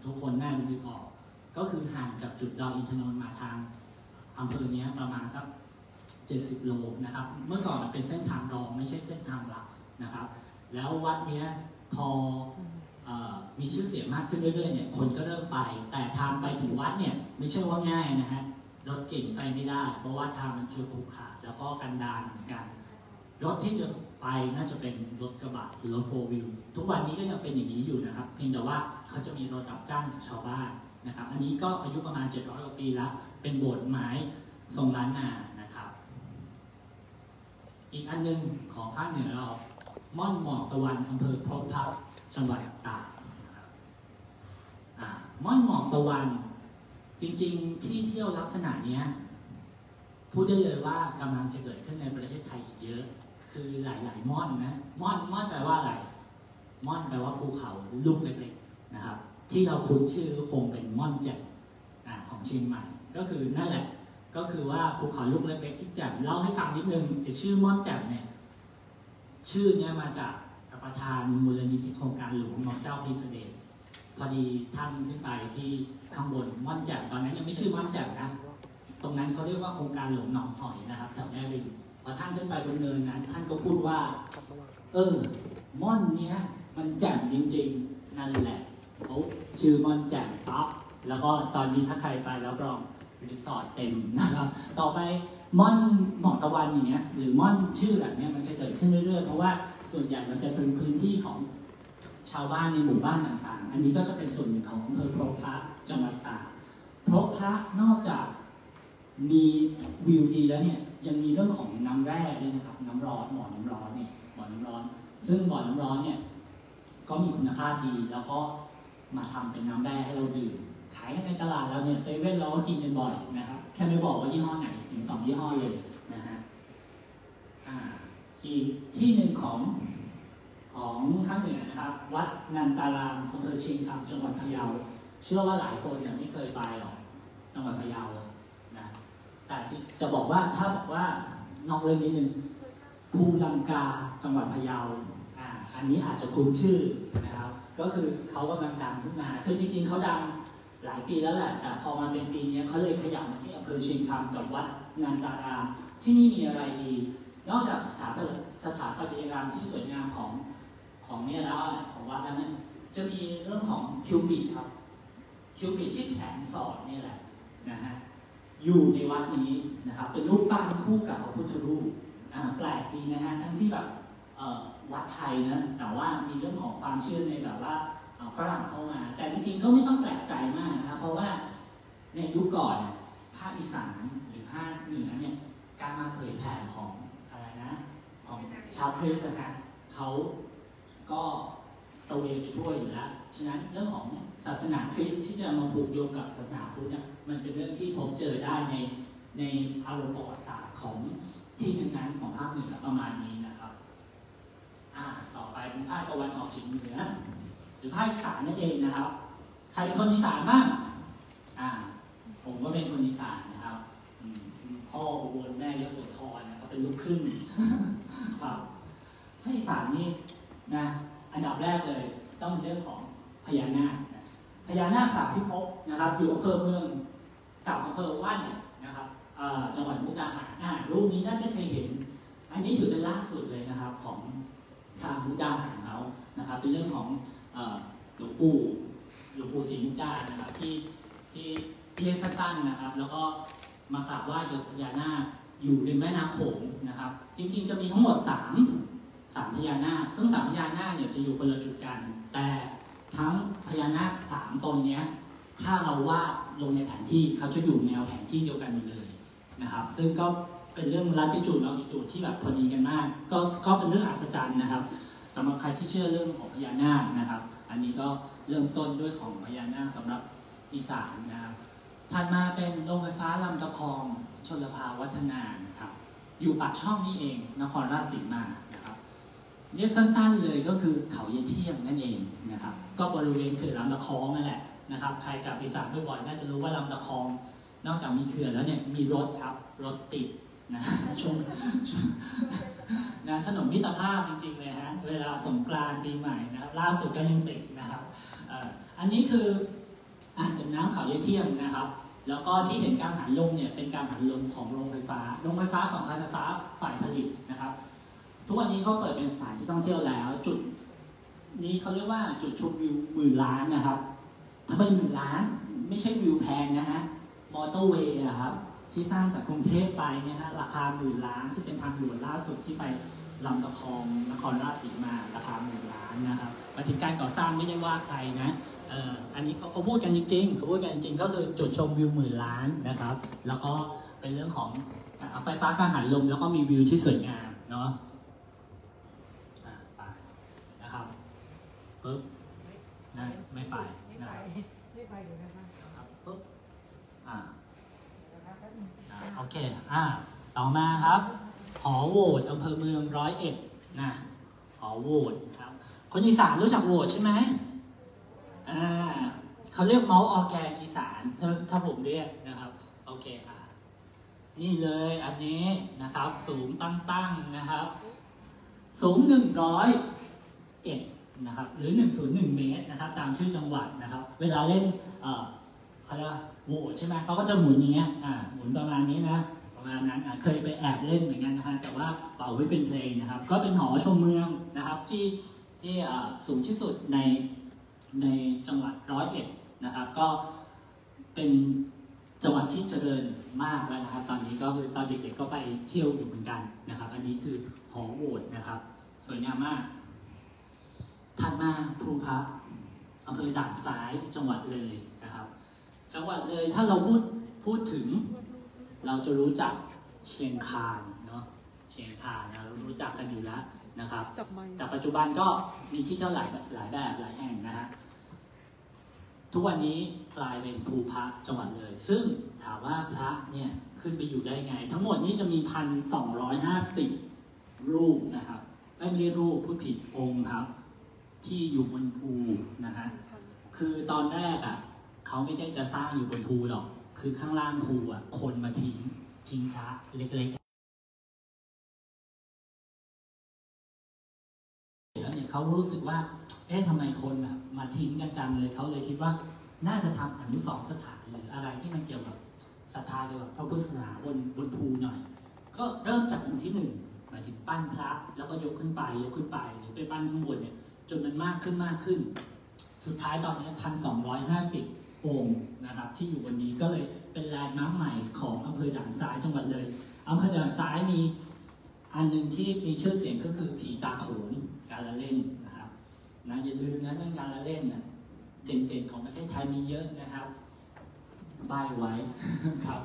ทุกคนน่าจะนึกออกก็คือห่างจากจุดดอยอินทนนท์มาทางอำเภอนี้ประมาณสัก70 โลนะครับเมื่อก่อนเป็นเส้นทางรองไม่ใช่เส้นทางหลักนะครับแล้ววัดนี้พอมีชื่อเสียงมากขึ้นเรื่อยๆเนี่ยคนก็เริ่มไปแต่ทางไปถึงวัดเนี่ยไม่ใช่ว่าง่ายนะฮะรถเก่งไปไม่ได้เพราะว่าทางมันคือขรุขระแล้วก็กันดารเหมือนกันรถที่จะไปน่าจะเป็นรถกระบะหรือรถ4 wheel ทุกวันนี้ก็ยังเป็นอย่างนี้อยู่นะครับเพียงแต่ว่าเขาจะมีรถรับจ้างจากชาวบ้านนะครับอันนี้ก็อายุประมาณ700 กว่าปีแล้วเป็นโบสถ์ไม้ทรงล้านนานะครับอีกอันนึงของภาคเหนือเราม่อนหมอกตะวันอำเภอพบพระจังหวัดตากม่อนหมอกตะวันจริงๆที่เที่ยวลักษณะนี้พูดได้เลยว่ากำลังจะเกิดขึ้นในประเทศไทยอีกเยอะคือหลายๆม่อนนะม่อนแปลว่าอะไรม่อนแปลว่าภูเขาลูกเล็กๆนะครับที่เราคุ้นชื่อก็คงเป็นม่อนแจ่มของเชียงใหม่ก็คือนั่นแหละก็คือว่าภูเขาลูกเล็กๆที่แจ่มเล่าให้ฟังนิดนึงชื่อม่อนแจ่มเนี่ยชื่อเนี้ยมาจากประธานมูลนิธิโครงการหลวงน้อมเจ้าพิเศษพอดีท่านขึ้นไปที่ข้างบนม่อนแจ่มตอนนั้นยังไม่ชื่อม่อนแจ่มนะตรงนั้นเขาเรียกว่าโครงการหลวงหนองหอยนะครับแถวแม่ริมพอท่านขึ้นไปบนเนินนั้นท่านก็พูดว่าม่อนเนี้ยมันแจ่มจริงๆนั่นแหละเขาชื่อม่อนแจ่มปั๊บแล้วก็ตอนนี้ถ้าใครไปแล้วรองรีสอร์ทเต็มนะครับต่อไปม่อนหมอกตะวันอย่างเงี้ยหรือม่อนชื่อแบบนี้มันจะเกิดขึ้นเรื่อยๆเพราะว่าส่วนใหญ่มันจะเป็นพื้นที่ของชาวบ้านในหมู่บ้านต่างๆอันนี้ก็จะเป็นส่วนหนึ่งของอำเภอพบพระจังหวัดตากพบพระนอกจากมีวิวดีแล้วเนี่ยยังมีเรื่องของน้ำแร่ด้วยนะครับน้ำร้อนบ่อน้ำร้อนเนี่ยบ่อน้ำร้อนซึ่งบ่อน้ำร้อนเนี่ยก็มีคุณภาพดีแล้วก็มาทำเป็นน้ำแร่ให้เราดื่มขายกันในตลาดเราเนี่ยเซเว่นเราก็กินกันบ่อยนะครับแค่ไม่บอกว่ายี่ห้อไหนถึง2 ยี่ห้อเลยนะฮะอีกที่หนึ่งของภาคเหนือนะครับวัดนันตารามอำเภอเชียงคำจังหวัดพะเยาเชื่อว่าหลายคนเนี่ยไม่เคยไปหรอกจังหวัดพะเยานะแต่จะบอกว่าถ้าบอกว่านอกเรื่องนิดนึงภูลังกาจังหวัดพะเยาอันนี้อาจจะคุ้นชื่อนะครับก็คือเขากำลังดังขึ้นมาคือจริงๆเขาดังหลายปีแล้วแหละแต่พอมาเป็นปีนี้เขาเลยขยับมาที่อำเภอเชียงคำกับวัดนันตารามที่นี่มีอะไรดีนอกจากสถาปัตยกรรมที่สวยงามของเนี่ยแล้วของวัดนั้นจะมีเรื่องของคิวบิดครับคิวบิดที่แขนสอดนี่แหละนะฮะอยู่ในวัดนี้นะครับเป็นรูปปั้นคู่กับพระพุทธรูปแปลกดีนะฮะทั้งที่แบบวัดไทยนะแต่ว่ามีเรื่องของความเชื่อในแบบว่าฝรั่งเข้ามาแต่จริงๆก็ไม่ต้องแปลกใจมากนะครับเพราะว่าในยุคก่อนภาคอีสานหรือภาคเหนือเนี่ยการมาเผยแผ่ของอะไรนะของชาวคริสต์นะครับเขาก็ตระเวนไปทั่วอยู่แล้วฉะนั้นเรื่องของศาสนาคริสต์ที่จะมาผูกโยงกับศาสนาพุทธเนี่ยมันเป็นเรื่องที่ผมเจอได้ในอารมณ์ประวัติศาสตร์ของที่นั้นๆของภาคเหนือประมาณนี้นะครับต่อไปเป็นภาคตะวันออกเฉียงเหนือหรือภาคอีสานนั่นเองนะครับใครเป็นคนอีสานบ้างผมก็เป็นคนอีสานนะครับพ่ออุบลแม่ยโสธรนะครับเป็นลูกครึ่งครับภาคอีสานนี่นะอันดับแรกเลยต้องเป็นเรื่องของพญานาคพญานาคสามพิภพนะครับอยู่อำเภอเมืองกับอำเภอว่านนะครับจังหวัดมุกดาหารรูปนี้น่าจะเคยเห็นอันนี้ถือเป็นล่าสุดเลยนะครับของทางมุกดาหารเขานะครับเป็นเรื่องของหลวงปู่ศรีมุกดานะครับที่เรียกสั้นๆนะครับแล้วก็มากราบไหว้เกี่ยวกับพญานาคอยู่ริมแม่น้ำโขงนะครับจริงๆจะมีทั้งหมด3พญานาคซึ่ง3พญานาคเนี่ยจะอยู่คนละจุดกันแต่ทั้งพญานาค3ตนเนี้ยถ้าเราวาดลงในแผนที่เขาจะอยู่แนวแผนที่เดียวกันหมดเลยนะครับซึ่งก็เป็นเรื่องลัติจูดที่แบบพอดีกันมากก็เป็นเรื่องอัศจรรย์นะครับสำหรับใครที่เชื่อเรื่องของพญานาคนะครับอันนี้ก็เริ่มต้นด้วยของพญานาคสำหรับอีสานนะครับถัดมาเป็นโรงไฟฟ้าลำตะคองชลภาวัฒนาครับอยู่ปากช่องนี่เองนครราชสีมานะครับเรียกสั้นๆเลยก็คือเขาเยเที่ยงนั่นเองนะครับก็บริเวณเขื่อนลำตะคองนั่นแหละนะครับใครกลับอีสานบ่อยๆน่าจะรู้ว่าลำตะคองนอกจากมีเขื่อนแล้วเนี่ยมีรถครับรถติดนะช่วงถนนมิตรภาพจริงๆเลยฮะเวลาสงกรานต์ปีใหม่นะครับล่าสุดก็ยังติดนะครับอันนี้คืออ่างเก็บน้ำเขายายเที่ยงนะครับแล้วก็ที่เห็นการหันลมเนี่ยเป็นการหันลมของโรงไฟฟ้าของการไฟฟ้าฝ่ายผลิตนะครับทุกวันนี้เขาเปิดเป็นสถานที่ท่องเที่ยวแล้วจุดนี้เขาเรียกว่าจุดชมวิว10,000,000 นะครับทำไม10,000,000ไม่ใช่วิวแพงนะฮะมอเตอร์เวย์อะครับที่สร้างจากกรุงเทพไปเนี่ยฮะราคา10,000,000ที่เป็นทางด่วนล่าสุดที่ไปลำตะคองนครราชสีมาราคา10,000,000นะครับมาถึงการก่อสร้างไม่ได้ว่าใครนะอันนี้เขาพูดกันจริงๆเขาพูดกันจริงๆก็คือจุดชมวิว10,000,000นะครับแล้วก็เป็นเรื่องของไฟฟ้ากังหันลมแล้วก็มีวิวที่สวยงามเนาะไปนะครับปึ๊บไม่ไปอยู่นะครับปึ๊บโอเคต่อมาครับหอโหวตอำเภอเมือง101นะหอโหวตครับคนอีสานรู้จักโหวตใช่ไหมเขาเรียกเมาส์ออร์แกนอีสานถ้าผมเรียกนะครับโอเคนี่เลยอันนี้นะครับสูงตั้งนะครับสูง101นะครับหรือ101 เมตรนะครับตามชื่อจังหวัดนะครับเวลาเล่นเขาเรียกโหวตใช่ไหมเขาก็จะหมุนอย่างเงี้ยหมุนประมาณนี้นะประมาณนั้นเคยไปแอบเล่นเหมือนกันนะฮะแต่ว่าเป่าไว้เป็นเพลงนะครับก็เป็นหอชมเมืองนะครับที่สูงที่สุดในจังหวัด101นะครับก็เป็นจังหวัดที่เจริญมากแล้วนะครับตอนนี้ก็คือตอนเด็กๆก็ไปเที่ยวอยู่เหมือนกันนะครับอันนี้คือหอโหวตนะครับสวยงามมากถัดมาภูพระอำเภอด่านซ้ายจังหวัดเลยนะครับจังหวัดเลยถ้าเราพูดถึงเราจะรู้จักเชียงคานเนาะเชียงคานเรารู้จักกันอยู่แล้วนะครับแต่ปัจจุบันก็มีที่เที่ยวหลายแบบหลายแห่งนะฮะทุกวันนี้กลายเป็นภูพระจังหวัดเลยซึ่งถามว่าพระเนี่ยขึ้นไปอยู่ได้ไงทั้งหมดนี้จะมี 1,250 รูปนะครับไม่ได้รูปผู้ผิดองค์ครับที่อยู่บนภูนะฮะคือตอนแรกเขาไม่ได้จะสร้างอยู่บนภูหรอกคือข้างล่างภูคนมาทิ้งพระเล็กๆแล้วเนี่ยเขารู้สึกว่าทำไมคนมาทิ้งกันจังเลยเขาเลยคิดว่าน่าจะทำอนุสรณ์สถานหรืออะไรที่มันเกี่ยวกับศรัทธาเกี่ยวกับพระพุทธศาสนาบนภูหน่อยก็เริ่มจากองค์ที่1หมายถึงปั้นพระแล้วก็ยกขึ้นไปหรือไปปั้นข้างบนเนี่ยจนมันมากขึ้นสุดท้ายตอนนี้ 1,250 องค์นะครับที่อยู่บนนี้ก็เลยเป็นแลนด์มาร์คใหม่ของอำเภอด่านซ้ายจังหวัดเลยอำเภอด่านซ้ายมีอันหนึ่งที่มีชื่อเสียงก็คือผีตาโขนการละเล่นนะครับนะอย่าลืมนะเรื่องการละเล่นเด่นๆของประเทศไทยมีเยอะนะครับป้ายไว้ครับ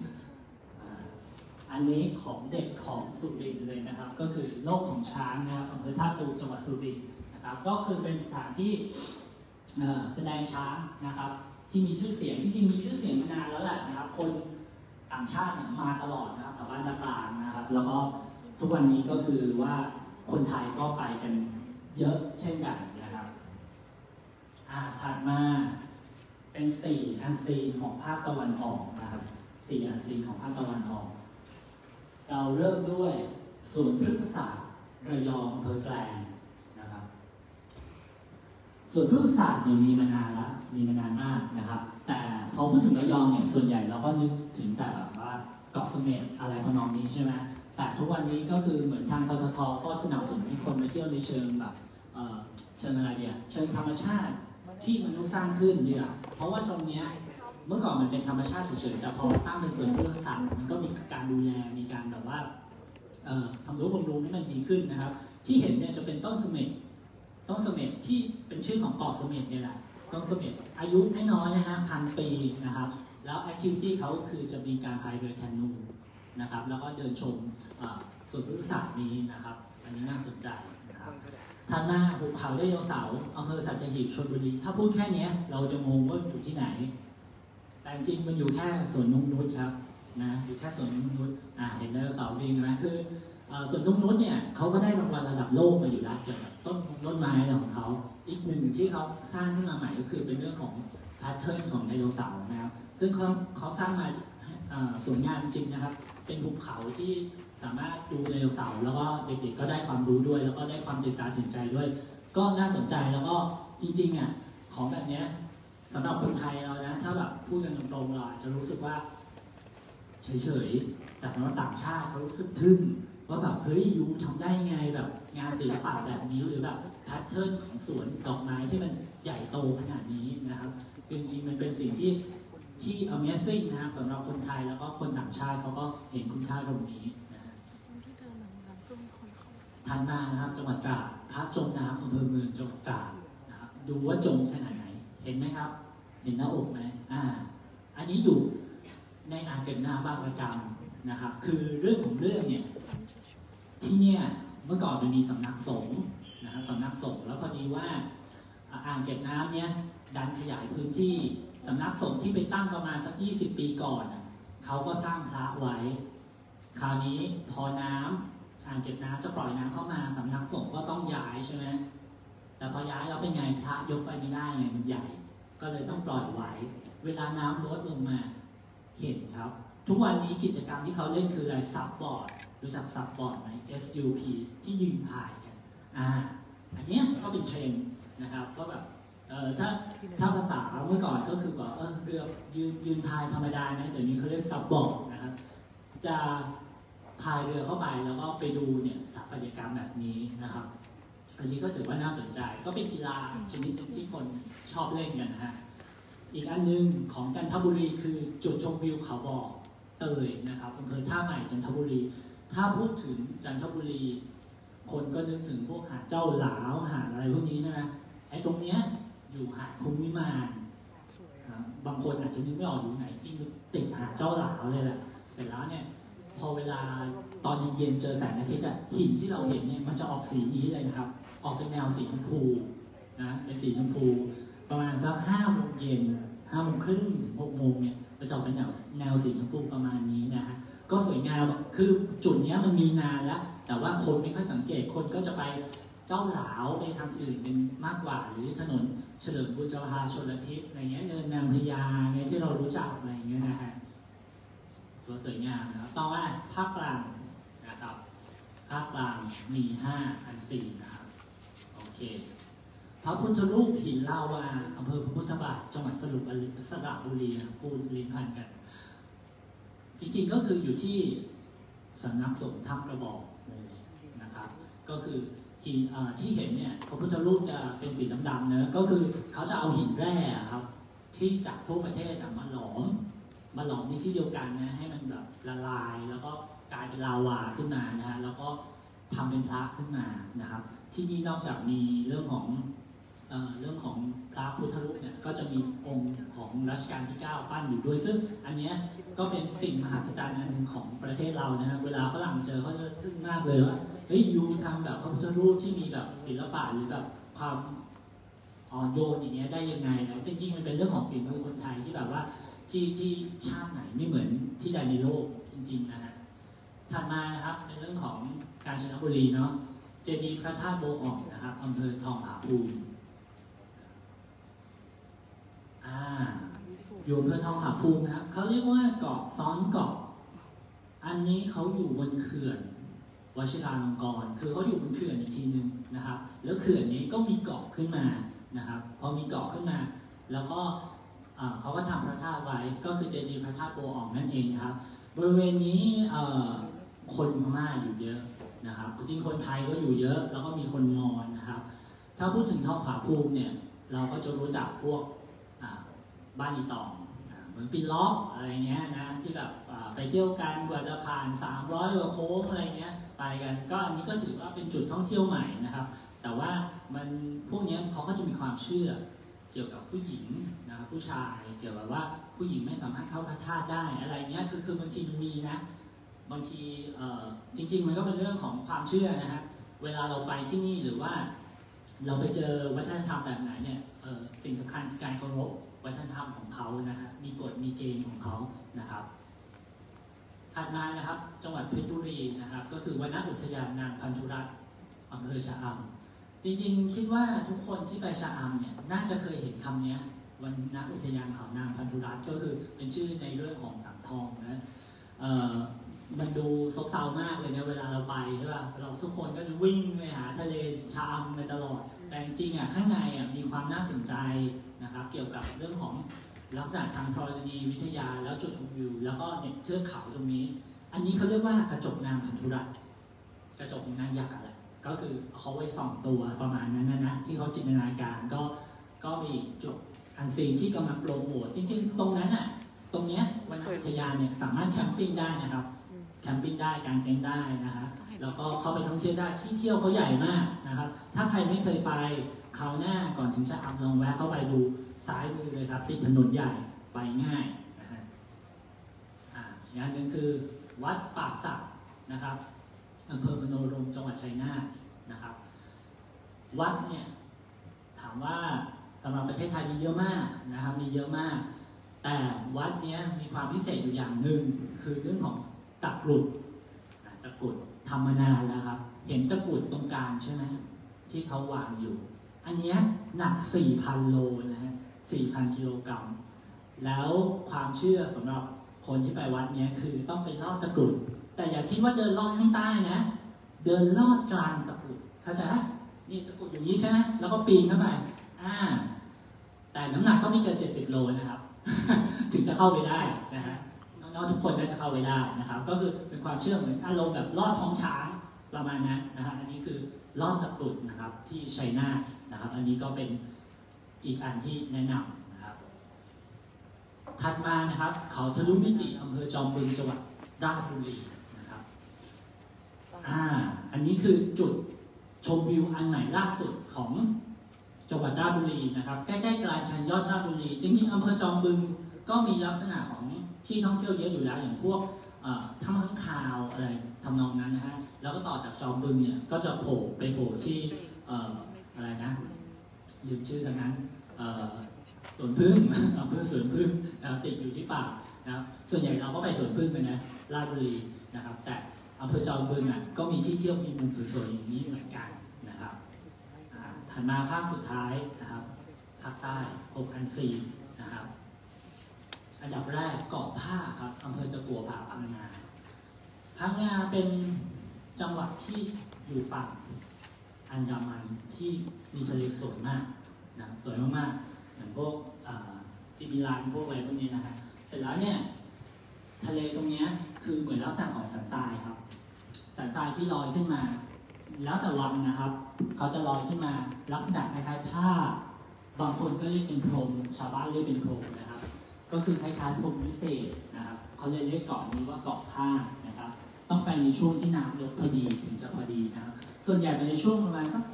อันนี้ของเด็กของสุรินทร์เลยนะครับก็คือโลกของช้างนะครับอำเภอท่าตูมจังหวัดสุรินทร์นะครับก็คือเป็นสถานที่แสดงช้างนะครับที่มีชื่อเสียงจริงๆมีชื่อเสียงมานานแล้วแหละนะครับคนต่างชาติมาตลอดนะครับแถวบ้านต่างๆนะครับแล้วก็ทุกวันนี้ก็คือว่าคนไทยก็ไปกันเยอะเช่นกันนะครับถัดมาเป็น4 อันซีนของภาคตะวันออกนะครับ4 อันซีนของภาคตะวันออกเราเริ่มด้วยสวนพฤกษศาสตร์ระยองอำเภอแกลงนะครับส่วนพฤกษศาสตร์มีมานานแล้วมีมานานมากนะครับแต่พอพูดถึงระยองเนี่ยส่วนใหญ่เราก็นึกถึงแต่แบบว่าเกาะเสม็ดอะไรทำนองนี้ใช่ไหมแต่ทุกวันนี้ก็คือเหมือนทางททท.ก็สนับสนุนให้คนมาเที่ยวในเชิงแบบเชิงอะไรเนี่ยเชิงธรรมชาติที่มนุษย์สร้างขึ้นเนี่ยเพราะว่าตรงเนี้ยเมื่อก่อนมันเป็นธรรมชาติเฉยๆแต่พอตั้งเป็นสวนพฤกษศาสตร์มันก็มีการดูแลมีการแบบว่าทำรูปบำรุงให้มันดีขึ้นนะครับที่เห็นเนี่ยจะเป็นต้นเสม็ดที่เป็นชื่อของเกาะเสม็ดเนี่ยแหละต้นเสม็ดอายุไม่น้อยนะฮะ1,000 ปีนะครับแล้วแอคทิวิตี้เขาคือจะมีการพายเรือแคนูนะครับแล้วก็เดินชมสวนพฤกษศาสตร์นี้นะครับอันนี้น่าสนใจนะครับถัดมาหุบเขาไดโนเสาร์อำเภอสัตหีบชลบุรีถ้าพูดแค่นี้เราจะงงว่าอยู่ที่ไหนแต่จริงมันอยู่แค่สวนนงนุชครับนะอยู่แค่สวนนงนุชเห็นไดโนเสาร์เองนะคือสวนนงนุชเนี่ยเขาก็ได้รางวัลระดับโลกมาอยู่แล้วเกี่ยวกับต้นไม้อะไรของเขาอีกหนึ่งที่เขาสร้างขึ้นมาใหม่ก็คือเป็นเรื่องของแพทเทิร์นของไดโนเสาร์นะครับซึ่งเขาสร้างมาสวยงามจริงนะครับเป็นภูเขาที่สามารถดูไดโนเสาร์แล้วก็เด็กๆก็ได้ความรู้ด้วยแล้วก็ได้ความตื่นตาตื่นใจด้วยก็น่าสนใจแล้วก็จริงๆของแบบนี้สำหรับคนไทยเรานะถ้าแบบพูดกันตรงๆเราอาจจะรู้สึกว่าเฉยๆแต่สำหรับต่างชาติเขารู้สึกทึ่งว่าแบบเฮ้ยยูทำได้ไงแบบงานศิลปะแบบนี้หรือแบบแพทเทิร์นของสวนดอกไม้ที่มันใหญ่โตขนาดนี้นะครับจริงๆมันเป็นสิ่งที่ Amazing นะครับสำหรับคนไทยแล้วก็คนต่างชาติเขาก็เห็นคุณค่าตรงนี้นะฮะถัดมานะครับจังหวัดตราดพระจมน้ำอำเภอเมืองจังหวัดตราดนะครับดูว่าจมขนาดไหนเห็นไหมครับเห็นหน้าอกไหมอันนี้อยู่ในอ่างเก็บน้ำบางระกำนะครับคือเรื่องของเรื่องเนี่ยที่เนี่ยเมื่อก่อนมันมีสำนักสงฆ์นะครับสำนักสงฆ์แล้วพอดีว่าอ่างเก็บน้ำเนี่ยดันขยายพื้นที่สำนักสงฆ์ที่ไปตั้งประมาณสัก20 ปีก่อนเขาก็สร้างพระไว้คราวนี้พอน้ำอ่างเก็บน้ำจะปล่อยน้ำเข้ามาสำนักสงฆ์ก็ต้องย้ายใช่ไหมแต่พอย้ายแล้วเป็นไงพระยกไปไม่ได้ไงมันใหญ่ก็เลยต้องปล่อยไว้เวลาน้ำลดลงมาเห็นครับทุกวันนี้กิจกรรมที่เขาเล่นคืออะไรซับบอร์ดรู้จักซับบอร์ดไหม SUP ที่ยืนพายกันอันนี้ก็เป็นเทรนด์นะครับก็แบบถ้าภาษาเมื่อก่อนก็คือแบบเรือยืนพายธรรมดานะเดี๋ยวนี้เขาเรียกซับบอร์ดนะครับจะพายเรือเข้าไปแล้วก็ไปดูเนี่ยสถาปัตยกรรมแบบนี้นะครับอันนี้ก็ถือว่าน่าสนใจก็เป็นกีฬาชนิดหนึ่งที่คนชอบเล่นกันนะฮะอีกอันนึงของจันทบุรีคือจุดชมวิวเขาบ่อเตยนะครับอำเภอท่าใหม่จันทบุรีถ้าพูดถึงจันทบุรีคนก็นึกถึงพวกหาดเจ้าหลาวหาดอะไรพวกนี้ใช่ไหมไอ้ตรงเนี้ยอยู่หาดคุ้มวิมานบางคนอาจจะนึกไม่ออกอยู่ไหนจริงติดหาดเจ้าหลาวเลยแหละเสร็จแล้วเนี่ยพอเวลาตอนเย็นๆเจอแสงอาทิตย์หินที่เราเห็นเนี่ยมันจะออกสีนี้เลยนะครับออกเป็นแนวสีชมพูนะเป็นสีชมพูประมาณสัก5 โมงเย็น5 โมงครึ่งถึง6 โมงเนี่ยมันจะออกเป็นแนวสีชมพูประมาณนี้นะฮะก็สวยงามคือจุดนี้มันมีนานแล้วแต่ว่าคนไม่ค่อยสังเกตคนก็จะไปเจ้าหลาวไปทางอื่นเป็นมากกว่าหรือถนนเฉลิมบูรพาชลทิศอะไรเงี้ยเนินนางพญาเนี่ยที่เรารู้จักอะไรเงี้ยนะฮะตัวสวยงามนะต่อมาภาคกลางนะครับภาคกลางมี5 อัน 4นะครับโอเคพระพุทธรูปหินลาวาอำเภอพระพุทธบาทจังหวัดสระบุรีพูดลิ้นพันกันจริงๆก็คืออยู่ที่สำนักสงฆ์ถ้ำกระบอกเลยนะครับก็คือที่เห็นเนี่ยพระพุทธรูปจะเป็นสีดำๆเนอะก็คือเขาจะเอาหินแร่ครับที่จากทั่วประเทศมาหลอมในที่เดียวกันนะให้มันแบบละลายแล้วก็กลายเป็นลาวาขึ้นมานะฮะแล้วก็ทำเป็นพระขึ้นมานะครับที่นี่นอกจากมีเรื่องของพระพุทธรูปเนี่ยก็จะมีองค์ของรัชกาลที่ 9ปั้นอยู่ด้วยซึ่งอันนี้ก็เป็นสิ่งมหัศจรรย์อันหนึ่งของประเทศเรานะครับเวลาฝรั่งเจอเขาจะทึ่งมากเลยว่าเฮ้ยยูทำแบบพระพุทธรูปที่มีแบบศิลปะหรือแบบความอ่อนโยนอย่างเงี้ยได้ยังไงนะจริงๆมันเป็นเรื่องของฝีมือคนไทยที่แบบว่าที่ชาติไหนไม่เหมือนที่ใดในโลกจริงๆนะฮะถัดมานะครับในเรื่องของกาญจนบุรีเนาะเจดีย์พระธาตุโบอ่องนะครับอำเภอทองผาภูมิอยู่อำเภอทองผาภูมินะครับเขาเรียกว่าเกาะซ้อนเกาะอันนี้เขาอยู่บนเขื่อนวชิราลงกรณ์คือเขาอยู่บนเขื่อนอีกทีนึงนะครับแล้วเขื่อนนี้ก็มีเกาะขึ้นมานะครับพอมีเกาะขึ้นมาแล้วก็เขาก็ทำพระธาตุไว้ก็คือเจดีย์พระธาตุโบอ่องนั่นเองนะครับบริเวณนี้คนพม่าอยู่เยอะนะครับจริงคนไทยก็อยู่เยอะแล้วก็มีคนมอญนะครับถ้าพูดถึงทองผาภูมิเนี่ยเราก็จะรู้จักพวกบ้านอีตองเหมือนปีนล็อกอะไรเงี้ยนะที่แบบไปเที่ยวกันกว่าจะผ่าน300 กว่าโค้งอะไรเงี้ยไปกันก็อันนี้ก็ถือว่าเป็นจุดท่องเที่ยวใหม่นะครับแต่ว่ามันพวกนี้เขาก็จะมีความเชื่อเกี่ยวกับผู้หญิงนะครับผู้ชายเกี่ยวกับว่าผู้หญิงไม่สามารถเข้าพระธาตุได้อะไรเงี้ยคือบางทีมันมีนะบางทีจริงๆมันก็เป็นเรื่องของความเชื่อนะฮะเวลาเราไปที่นี่หรือว่าเราไปเจอวัฒนธรรมแบบไหนเนี่ยสิ่งสำคัญคือการเคารพวัฒนธรรมของเขานะครับมีกฎมีเกณฑ์ของเขานะครับถัดมานะครับจังหวัดเพชรบุรีนะครับก็คือวนอุทยานนางพันธุรัตน์อำเภอชะอำจริงๆคิดว่าทุกคนที่ไปชะอำเนี่ยน่าจะเคยเห็นคำนี้วนอุทยานเขานางพันธุรัตน์ก็คือเป็นชื่อในเรื่องของสังทองนะมันดูซบเซามากเลยเนี่ยเวลาเราไปใช่ป่ะเราทุกคนก็จะวิ่งไปหาทะเลชะอำไปตลอดแต่จริงๆข้างในมีความน่าสนใจนะครับเกี่ยวกับเรื่องของลักษณะทางธรณีวิทยาแล้วจุดชมวิวแล้วก็เนี่ยเทือกเขาตรงนี้อันนี้เขาเรียกว่ากระจกนางพันธุรัตน์กระจกนางยักษ์อะไรก็คือเขาไว้ส่องตัวประมาณนั้นนะที่เขาจินตนาการก็มีจุดอันซีนที่กำลังโปรโมทจริงๆตรงนั้นตรงเนี้ยวันอุทยานเนี่ยสามารถแคมปิ้งได้นะครับแคมปิ้งได้กางเต็นท์ได้นะคะแล้วก็เข้าไปท่องเที่ยวได้ที่เที่ยวเขาใหญ่มากนะครับถ้าใครไม่เคยไปคราวหน้าก่อนถึงชะอำลองแวะเข้าไปดูซ้ายมือเลยครับติดถนนใหญ่ไปง่ายนะฮะอย่างนึงคือวัดปากสักนะครับอำเภอมโนรมจังหวัดชัยนาทนะครับวัดเนี่ยถามว่าสำหรับประเทศไทยมีเยอะมากนะครับมีเยอะมากแต่วัดนี้มีความพิเศษอยู่อย่างหนึ่งคือเรื่องของตะกรุดทำมานานแล้วครับเห็นตะกรุดตรงกลางใช่ไหมที่เขาวางอยู่อันนี้หนัก 4,000 โลนะฮะ 4,000 กิโลกรัมแล้วความเชื่อสำหรับคนที่ไปวัดนี้คือต้องไปลอดตะกรุดแต่อย่าคิดว่าเดินลอดข้างใต้นะเดินลอดกลางตะกรุดเข้าใจไหมนี่ตะกรุดอย่างนี้ใช่ไหมแล้วก็ปีนเข้าไปแต่น้ำหนักก็ไม่เกิน70 โลนะครับ ถึงจะเข้าไปได้นะฮะน้องๆทุกคนก็จะเข้าไปได้นะครับก็คือเป็นความเชื่อเหมือนอารมณ์แบบลอดท้องช้างประมาณนั้นนะฮะอันนี้คือลอดตะกรุดนะครับที่ชัยนาทนะครับอันนี้ก็เป็นอีกอันที่แนะนำนะครับถัดมานะครับเขาทะลุมิติอำเภอจอมบึงจังหวัดราชบุรีนะครับอันนี้คือจุดชมวิวอันใหม่ล่าสุดของจังหวัดราชบุรีนะครับใกล้ๆกลางชันยอดราชบุรีจริงๆอำเภอจอมบึงก็มีลักษณะของที่ท่องเที่ยวเยอะอยู่แล้วอย่างพวกถ้ำข้างคาวอะไรทำนองนั้นนะฮะแล้วก็ต่อจากจอมบึงเนี่ยก็จะโผล่ที่อะไรนะลืมชื่อทางนั้นสวนพึ่งอำเภอสวนพึ่งติดอยู่ที่ปากนะครับส่วนใหญ่เราก็ไปสวนพึ่งไปนะราชบุรีนะครับแต่อำเภอจอมบึงก็มีที่เที่ยวมีมุมสวยๆอย่างนี้เหมือนกันนะครับถัดมาภาคสุดท้ายนะครับภาคใต้6 อันซีนะครับอันดับแรกเกาะผ้าครับอำเภอตะกัวป่าพังงาเป็นจังหวัดที่อยู่ฝั่งอันดามันที่มีทะเลสวยมากนะสวยมากๆเหมือนพวกซิมิลานพวกอะไรพวกนี้นะฮะเสร็จแล้วเนี่ยทะเลตรงนี้คือเหมือนลักษณะของสันทรายครับสันทรายที่ลอยขึ้นมาแล้วแต่วันนะครับเขาจะลอยขึ้นมาลักษณะคล้ายๆผ้าบางคนก็เรียกเป็นพรมชาวบ้านเรียกเป็นพรมนะครับก็คือคล้ายๆพรมวิเศษนะครับเขาเลยเรียกเกาะนี้ว่าเกาะผ้านะครับต้องไปในช่วงที่น้ำลดพอดีถึงจะพอดีนะครับส่วนใหญ่ไปในช่วงประมาณสัก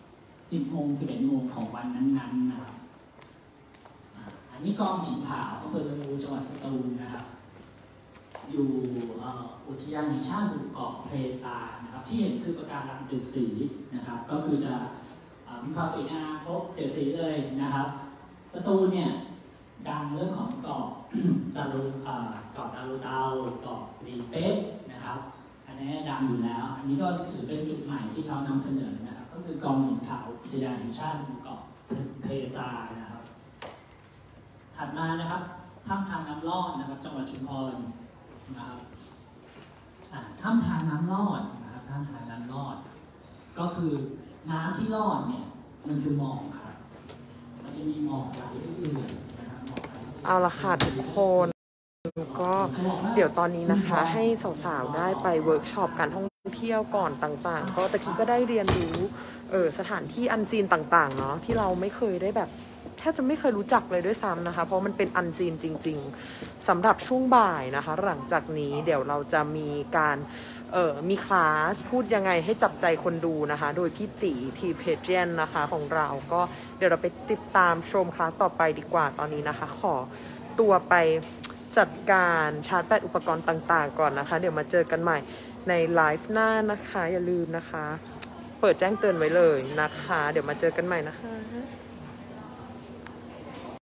10 โมง 11 โมงของวันนั้นๆนะครับอันนี้กองหินขาวอำเภอละงูจังหวัดสตูลนะครับอยู่อุทยานแห่งชาติหมู่เกาะเพตานะครับที่เห็นคือปะการัง7 สีนะครับก็คือจะมีความสวยงามครบ7 สีเลยนะครับสตูลเนี่ยดังเรื่องของเกาะเกาะดารุเตาเกาะลีเป๊ะนะครับอันนี้ดังอยู่แล้วอันนี้ก็ถือเป็นจุดใหม่ที่เขานำเสนอนะครับก็คือกองหินขาวอุทยานแห่งชาติหมู่เกาะเพตานะครับถัดมานะครับถ้ำทานน้ำร้อนนะครับจังหวัดชุมพรนะครับถ้ำทานน้ำรอดนะครับถ้ำทานน้ำรอดก็คือน้ำที่รอดเนี่ยมันคือหมอกครับมันจะมีหมอกไหลอื่นๆนะครับหมอกไหลเอาละค่ะทุกคนก็เดี๋ยวตอนนี้นะคะให้สาวๆได้ไปเวิร์กช็อปการท่องเที่ยวก่อนต่างๆก็ตะกี้ก็ได้เรียนรู้สถานที่อันซีนต่างๆเนาะที่เราไม่เคยได้แบบแทบจะไม่เคยรู้จักเลยด้วยซ้ำนะคะเพราะมันเป็นอันซีนจริงๆสำหรับช่วงบ่ายนะคะหลังจากนี้เดี๋ยวเราจะมีการมีคลาสพูดยังไงให้จับใจคนดูนะคะโดยพี่ตีทีเพเจียนนะคะของเราก็เดี๋ยวเราไปติดตามชมคลาสต่อไปดีกว่าตอนนี้นะคะขอตัวไปจัดการชาร์จแบตอุปกรณ์ต่างๆก่อนนะคะเดี๋ยวมาเจอกันใหม่ในไลฟ์หน้านะคะอย่าลืมนะคะเปิดแจ้งเตือนไว้เลยนะคะเดี๋ยวมาเจอกันใหม่นะคะ